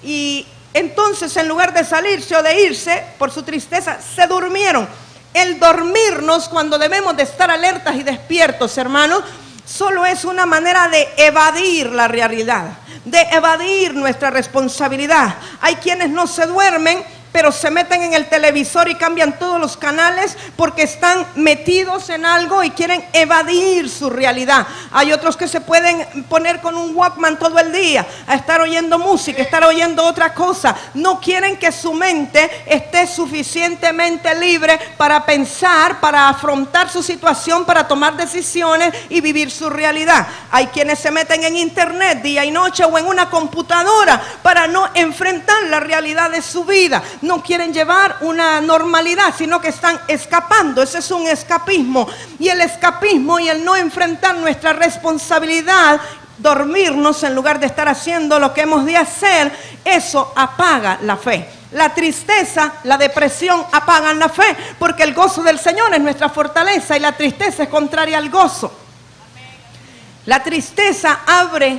Y entonces, en lugar de salirse o de irse por su tristeza, se durmieron. El dormirnos, cuando debemos de estar alertas y despiertos, hermanos, solo es una manera de evadir la realidad, de evadir nuestra responsabilidad. Hay quienes no se duermen, pero se meten en el televisor y cambian todos los canales porque están metidos en algo y quieren evadir su realidad. Hay otros que se pueden poner con un Walkman todo el día a estar oyendo música, estar oyendo otra cosa. No quieren que su mente esté suficientemente libre para pensar, para afrontar su situación, para tomar decisiones y vivir su realidad. Hay quienes se meten en internet día y noche o en una computadora para no enfrentar la realidad de su vida. No quieren llevar una normalidad, sino que están escapando. Ese es un escapismo. Y el escapismo y el no enfrentar nuestra responsabilidad, dormirnos en lugar de estar haciendo lo que hemos de hacer, eso apaga la fe. La tristeza, la depresión apagan la fe, porque el gozo del Señor es nuestra fortaleza y la tristeza es contraria al gozo. La tristeza abre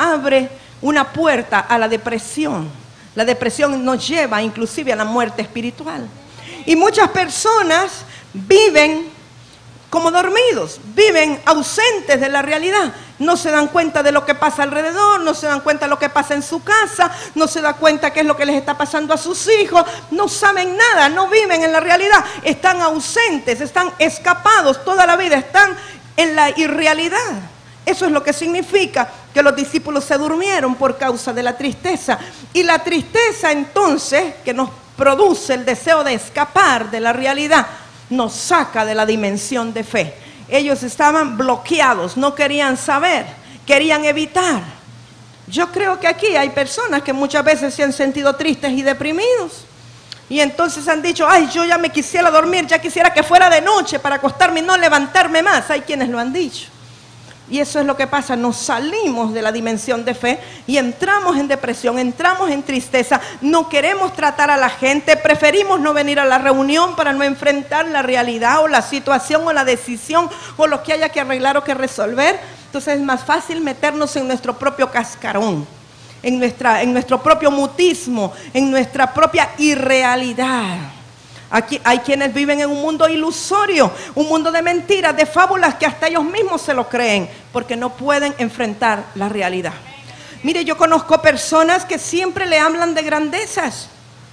una puerta a la depresión. La depresión nos lleva inclusive a la muerte espiritual. Y muchas personas viven como dormidos, viven ausentes de la realidad. No se dan cuenta de lo que pasa alrededor, no se dan cuenta de lo que pasa en su casa, no se dan cuenta qué es lo que les está pasando a sus hijos, no saben nada, no viven en la realidad, están ausentes, están escapados toda la vida, están en la irrealidad. Eso es lo que significa que los discípulos se durmieron por causa de la tristeza. Y la tristeza entonces, que nos produce el deseo de escapar de la realidad, nos saca de la dimensión de fe. Ellos estaban bloqueados, no querían saber, querían evitar. Yo creo que aquí hay personas que muchas veces se han sentido tristes y deprimidos. Y entonces han dicho: ay, yo ya me quisiera dormir, ya quisiera que fuera de noche para acostarme y no levantarme más. Hay quienes lo han dicho. Y eso es lo que pasa, nos salimos de la dimensión de fe y entramos en depresión, entramos en tristeza, no queremos tratar a la gente, preferimos no venir a la reunión para no enfrentar la realidad o la situación o la decisión o lo que haya que arreglar o que resolver. Entonces es más fácil meternos en nuestro propio cascarón, en nuestro propio mutismo, en nuestra propia irrealidad. Aquí hay quienes viven en un mundo ilusorio, un mundo de mentiras, de fábulas que hasta ellos mismos se lo creen, porque no pueden enfrentar la realidad. Mire, yo conozco personas que siempre le hablan de grandezas.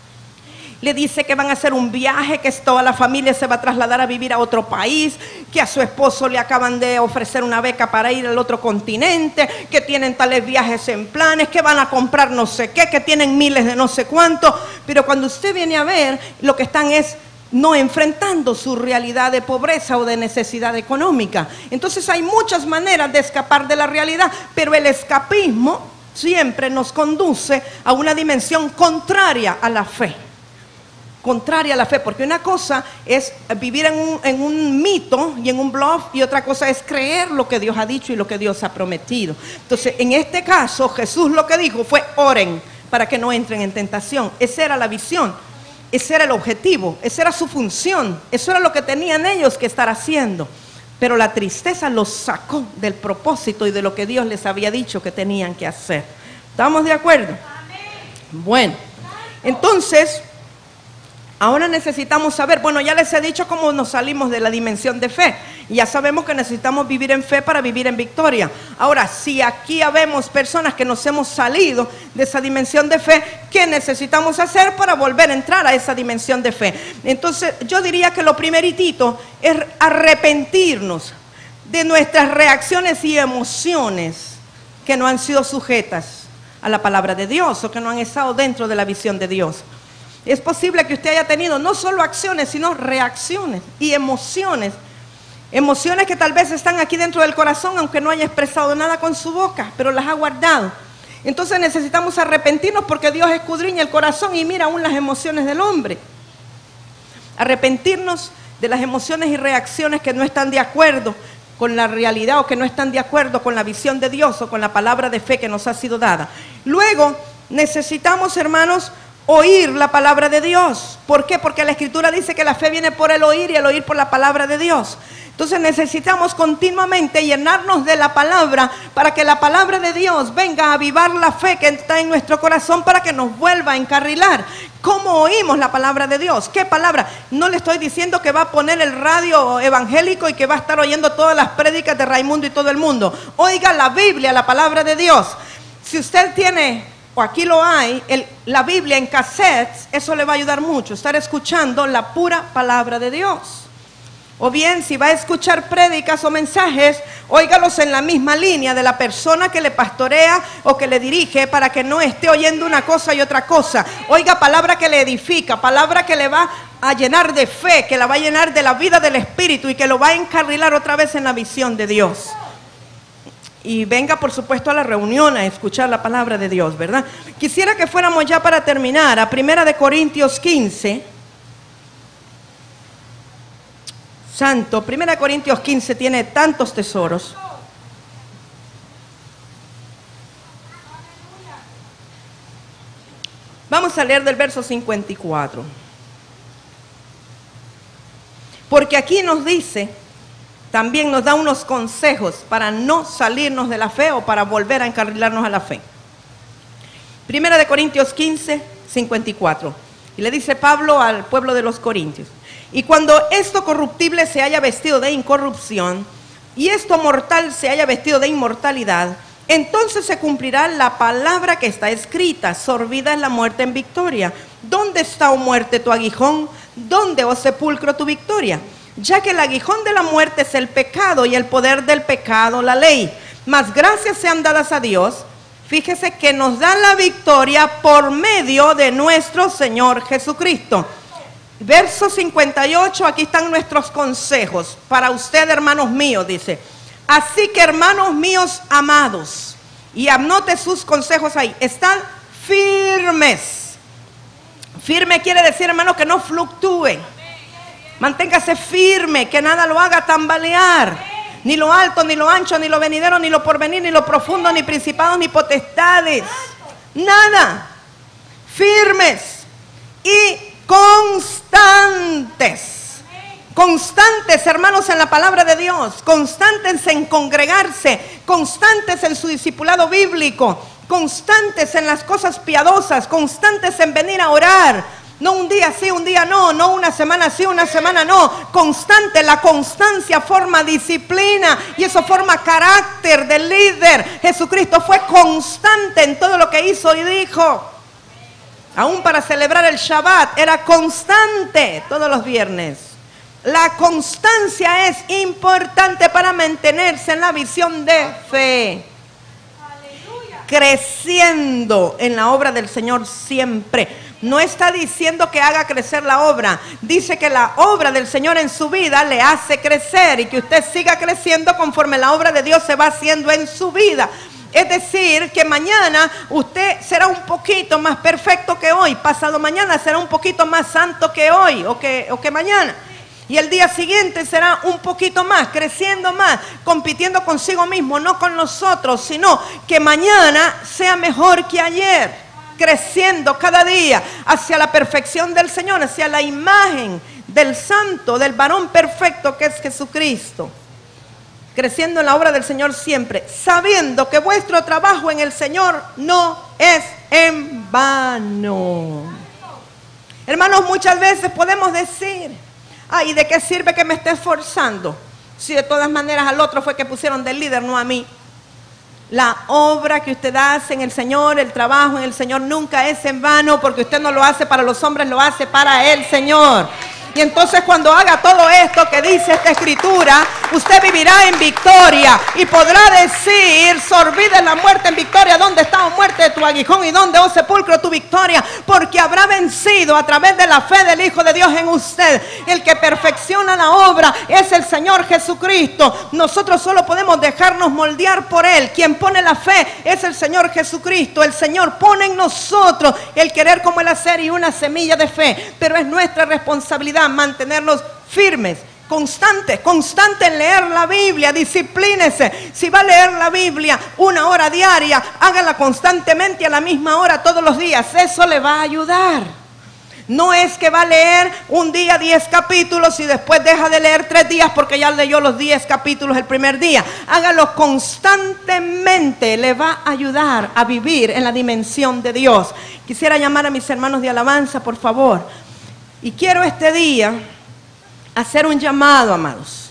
Le dice que van a hacer un viaje, que toda la familia se va a trasladar a vivir a otro país, que a su esposo le acaban de ofrecer una beca para ir al otro continente, que tienen tales viajes en planes, que van a comprar no sé qué, que tienen miles de no sé cuánto. Pero cuando usted viene a ver, lo que están es no enfrentando su realidad de pobreza o de necesidad económica. Entonces hay muchas maneras de escapar de la realidad, pero el escapismo siempre nos conduce a una dimensión contraria a la fe. Contraria a la fe, porque una cosa es vivir en un mito y en un bluff, y otra cosa es creer lo que Dios ha dicho y lo que Dios ha prometido. Entonces, en este caso, Jesús lo que dijo fue: oren para que no entren en tentación. Esa era la visión, ese era el objetivo, esa era su función, eso era lo que tenían ellos que estar haciendo. Pero la tristeza los sacó del propósito y de lo que Dios les había dicho que tenían que hacer. ¿Estamos de acuerdo? Bueno, entonces, ahora necesitamos saber, bueno, ya les he dicho cómo nos salimos de la dimensión de fe. Ya sabemos que necesitamos vivir en fe para vivir en victoria. Ahora, si aquí habemos personas que nos hemos salido de esa dimensión de fe, ¿qué necesitamos hacer para volver a entrar a esa dimensión de fe? Entonces, yo diría que lo primeritito es arrepentirnos de nuestras reacciones y emociones que no han sido sujetas a la palabra de Dios o que no han estado dentro de la visión de Dios. Es posible que usted haya tenido no solo acciones, sino reacciones y emociones. Emociones que tal vez están aquí dentro del corazón, aunque no haya expresado nada con su boca, pero las ha guardado. Entonces necesitamos arrepentirnos porque Dios escudriña el corazón y mira aún las emociones del hombre. Arrepentirnos de las emociones y reacciones que no están de acuerdo con la realidad o que no están de acuerdo con la visión de Dios o con la palabra de fe que nos ha sido dada. Luego necesitamos, hermanos, oír la palabra de Dios. ¿Por qué? Porque la Escritura dice que la fe viene por el oír y el oír por la palabra de Dios. Entonces necesitamos continuamente llenarnos de la palabra para que la palabra de Dios venga a avivar la fe que está en nuestro corazón para que nos vuelva a encarrilar. ¿Cómo oímos la palabra de Dios? ¿Qué palabra? No le estoy diciendo que va a poner el radio evangélico y que va a estar oyendo todas las prédicas de Raimundo y todo el mundo. Oiga la Biblia, la palabra de Dios. Si usted tiene, o aquí lo hay, la Biblia en cassettes, eso le va a ayudar mucho, estar escuchando la pura palabra de Dios. O bien, si va a escuchar prédicas o mensajes, óigalos en la misma línea de la persona que le pastorea o que le dirige para que no esté oyendo una cosa y otra cosa. Oiga palabra que le edifica, palabra que le va a llenar de fe, que la va a llenar de la vida del Espíritu y que lo va a encarrilar otra vez en la visión de Dios. Y venga, por supuesto, a la reunión a escuchar la palabra de Dios, ¿verdad? Quisiera que fuéramos ya para terminar a 1 Corintios 15. Santo, 1 Corintios 15 tiene tantos tesoros. Vamos a leer del verso 54. Porque aquí nos dice, también nos da unos consejos para no salirnos de la fe o para volver a encarrilarnos a la fe. 1 Corintios 15, 54. Y le dice Pablo al pueblo de los Corintios: y cuando esto corruptible se haya vestido de incorrupción, y esto mortal se haya vestido de inmortalidad, entonces se cumplirá la palabra que está escrita: sorbida es la muerte en victoria. ¿Dónde está, oh muerte, tu aguijón? ¿Dónde, oh sepulcro, tu victoria? Ya que el aguijón de la muerte es el pecado, y el poder del pecado la ley. Mas gracias sean dadas a Dios, fíjese, que nos da la victoria por medio de nuestro Señor Jesucristo. Verso 58, aquí están nuestros consejos para usted, hermanos míos, dice: así que, hermanos míos amados, y anote sus consejos ahí, están firmes. Firme quiere decir, hermano, que no fluctúe. Manténgase firme, que nada lo haga tambalear. Ni lo alto, ni lo ancho, ni lo venidero, ni lo porvenir, ni lo profundo, ni principados, ni potestades. Nada. Firmes y constantes. Constantes, hermanos, en la palabra de Dios. Constantes en congregarse. Constantes en su discipulado bíblico. Constantes en las cosas piadosas. Constantes en venir a orar. No un día sí, un día no. No una semana sí, una semana no. Constante. La constancia forma disciplina. Y eso forma carácter del líder. Jesucristo fue constante en todo lo que hizo y dijo. Aún para celebrar el Shabbat era constante todos los viernes. La constancia es importante para mantenerse en la visión de fe. Aleluya. Creciendo en la obra del Señor siempre. No está diciendo que haga crecer la obra. Dice que la obra del Señor en su vida le hace crecer y que usted siga creciendo conforme la obra de Dios se va haciendo en su vida. Es decir, que mañana usted será un poquito más perfecto que hoy. Pasado mañana será un poquito más santo que hoy o que mañana. Y el día siguiente será un poquito más, creciendo más, compitiendo consigo mismo, no con nosotros, sino que mañana sea mejor que ayer, creciendo cada día hacia la perfección del Señor, hacia la imagen del santo, del varón perfecto que es Jesucristo. creciendo en la obra del Señor siempre, sabiendo que vuestro trabajo en el Señor no es en vano. Hermanos, muchas veces podemos decir, ay, ¿de qué sirve que me esté esforzando? Si de todas maneras al otro fue que pusieron de líder, no a mí. La obra que usted hace en el Señor, el trabajo en el Señor nunca es en vano, porque usted no lo hace para los hombres, lo hace para el Señor. Y entonces cuando haga todo esto que dice esta escritura, usted vivirá en victoria y podrá decir, sorbida la muerte en victoria. ¿Dónde está, oh muerte, de tu aguijón? ¿Y dónde, oh sepulcro, tu victoria? Porque habrá vencido a través de la fe del Hijo de Dios en usted. El que perfecciona la obra es el Señor Jesucristo. Nosotros solo podemos dejarnos moldear por Él. Quien pone la fe es el Señor Jesucristo. El Señor pone en nosotros el querer como el hacer y una semilla de fe. Pero es nuestra responsabilidad mantenernos firmes, constante en leer la Biblia. Disciplínese. Si va a leer la Biblia 1 hora diaria, hágala constantemente a la misma hora todos los días. Eso le va a ayudar. No es que va a leer un día 10 capítulos y después deja de leer 3 días porque ya leyó los 10 capítulos el primer día. Hágalo constantemente, le va a ayudar a vivir en la dimensión de Dios. Quisiera llamar a mis hermanos de alabanza, por favor. Y quiero este día hacer un llamado, amados.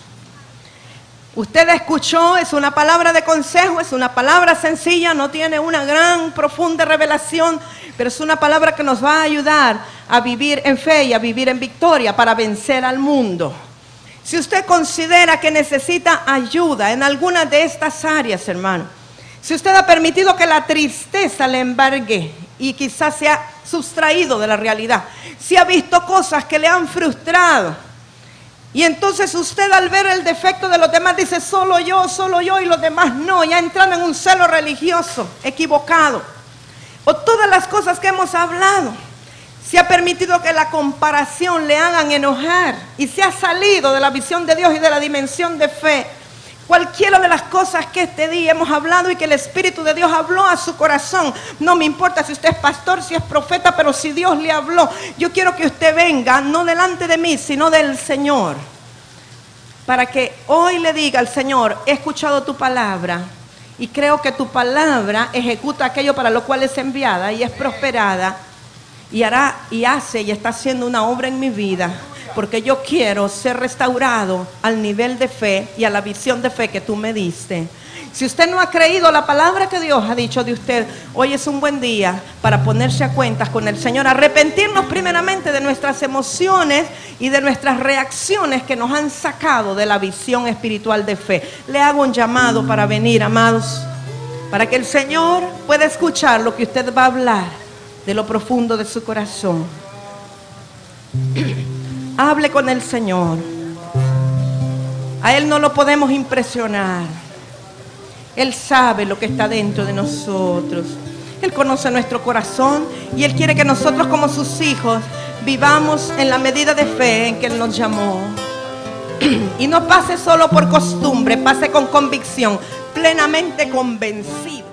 Usted escuchó, es una palabra de consejo, es una palabra sencilla, no tiene una gran, profunda revelación, pero es una palabra que nos va a ayudar a vivir en fe y a vivir en victoria para vencer al mundo. Si usted considera que necesita ayuda en alguna de estas áreas, hermano, si usted ha permitido que la tristeza le embargue y quizás se ha sustraído de la realidad, si ha visto cosas que le han frustrado, y entonces usted al ver el defecto de los demás dice solo yo y los demás no, ya entrando en un celo religioso equivocado, o todas las cosas que hemos hablado, si ha permitido que la comparación le hagan enojar y se ha salido de la visión de Dios y de la dimensión de fe, cualquiera de las cosas que este día hemos hablado y que el Espíritu de Dios habló a su corazón, no me importa si usted es pastor, si es profeta, pero si Dios le habló, yo quiero que usted venga, no delante de mí, sino del Señor, para que hoy le diga al Señor, he escuchado tu palabra y creo que tu palabra ejecuta aquello para lo cual es enviada y es prosperada y hará y hace y está haciendo una obra en mi vida. Porque yo quiero ser restaurado al nivel de fe y a la visión de fe que tú me diste. Si usted no ha creído la palabra que Dios ha dicho de usted, hoy es un buen día para ponerse a cuentas con el Señor. Arrepentirnos primeramente de nuestras emociones y de nuestras reacciones que nos han sacado de la visión espiritual de fe. Le hago un llamado para venir, amados, para que el Señor pueda escuchar lo que usted va a hablar de lo profundo de su corazón. Hable con el Señor. A Él no lo podemos impresionar. Él sabe lo que está dentro de nosotros. Él conoce nuestro corazón y Él quiere que nosotros como sus hijos vivamos en la medida de fe en que Él nos llamó. Y no pase solo por costumbre, pase con convicción, plenamente convencido.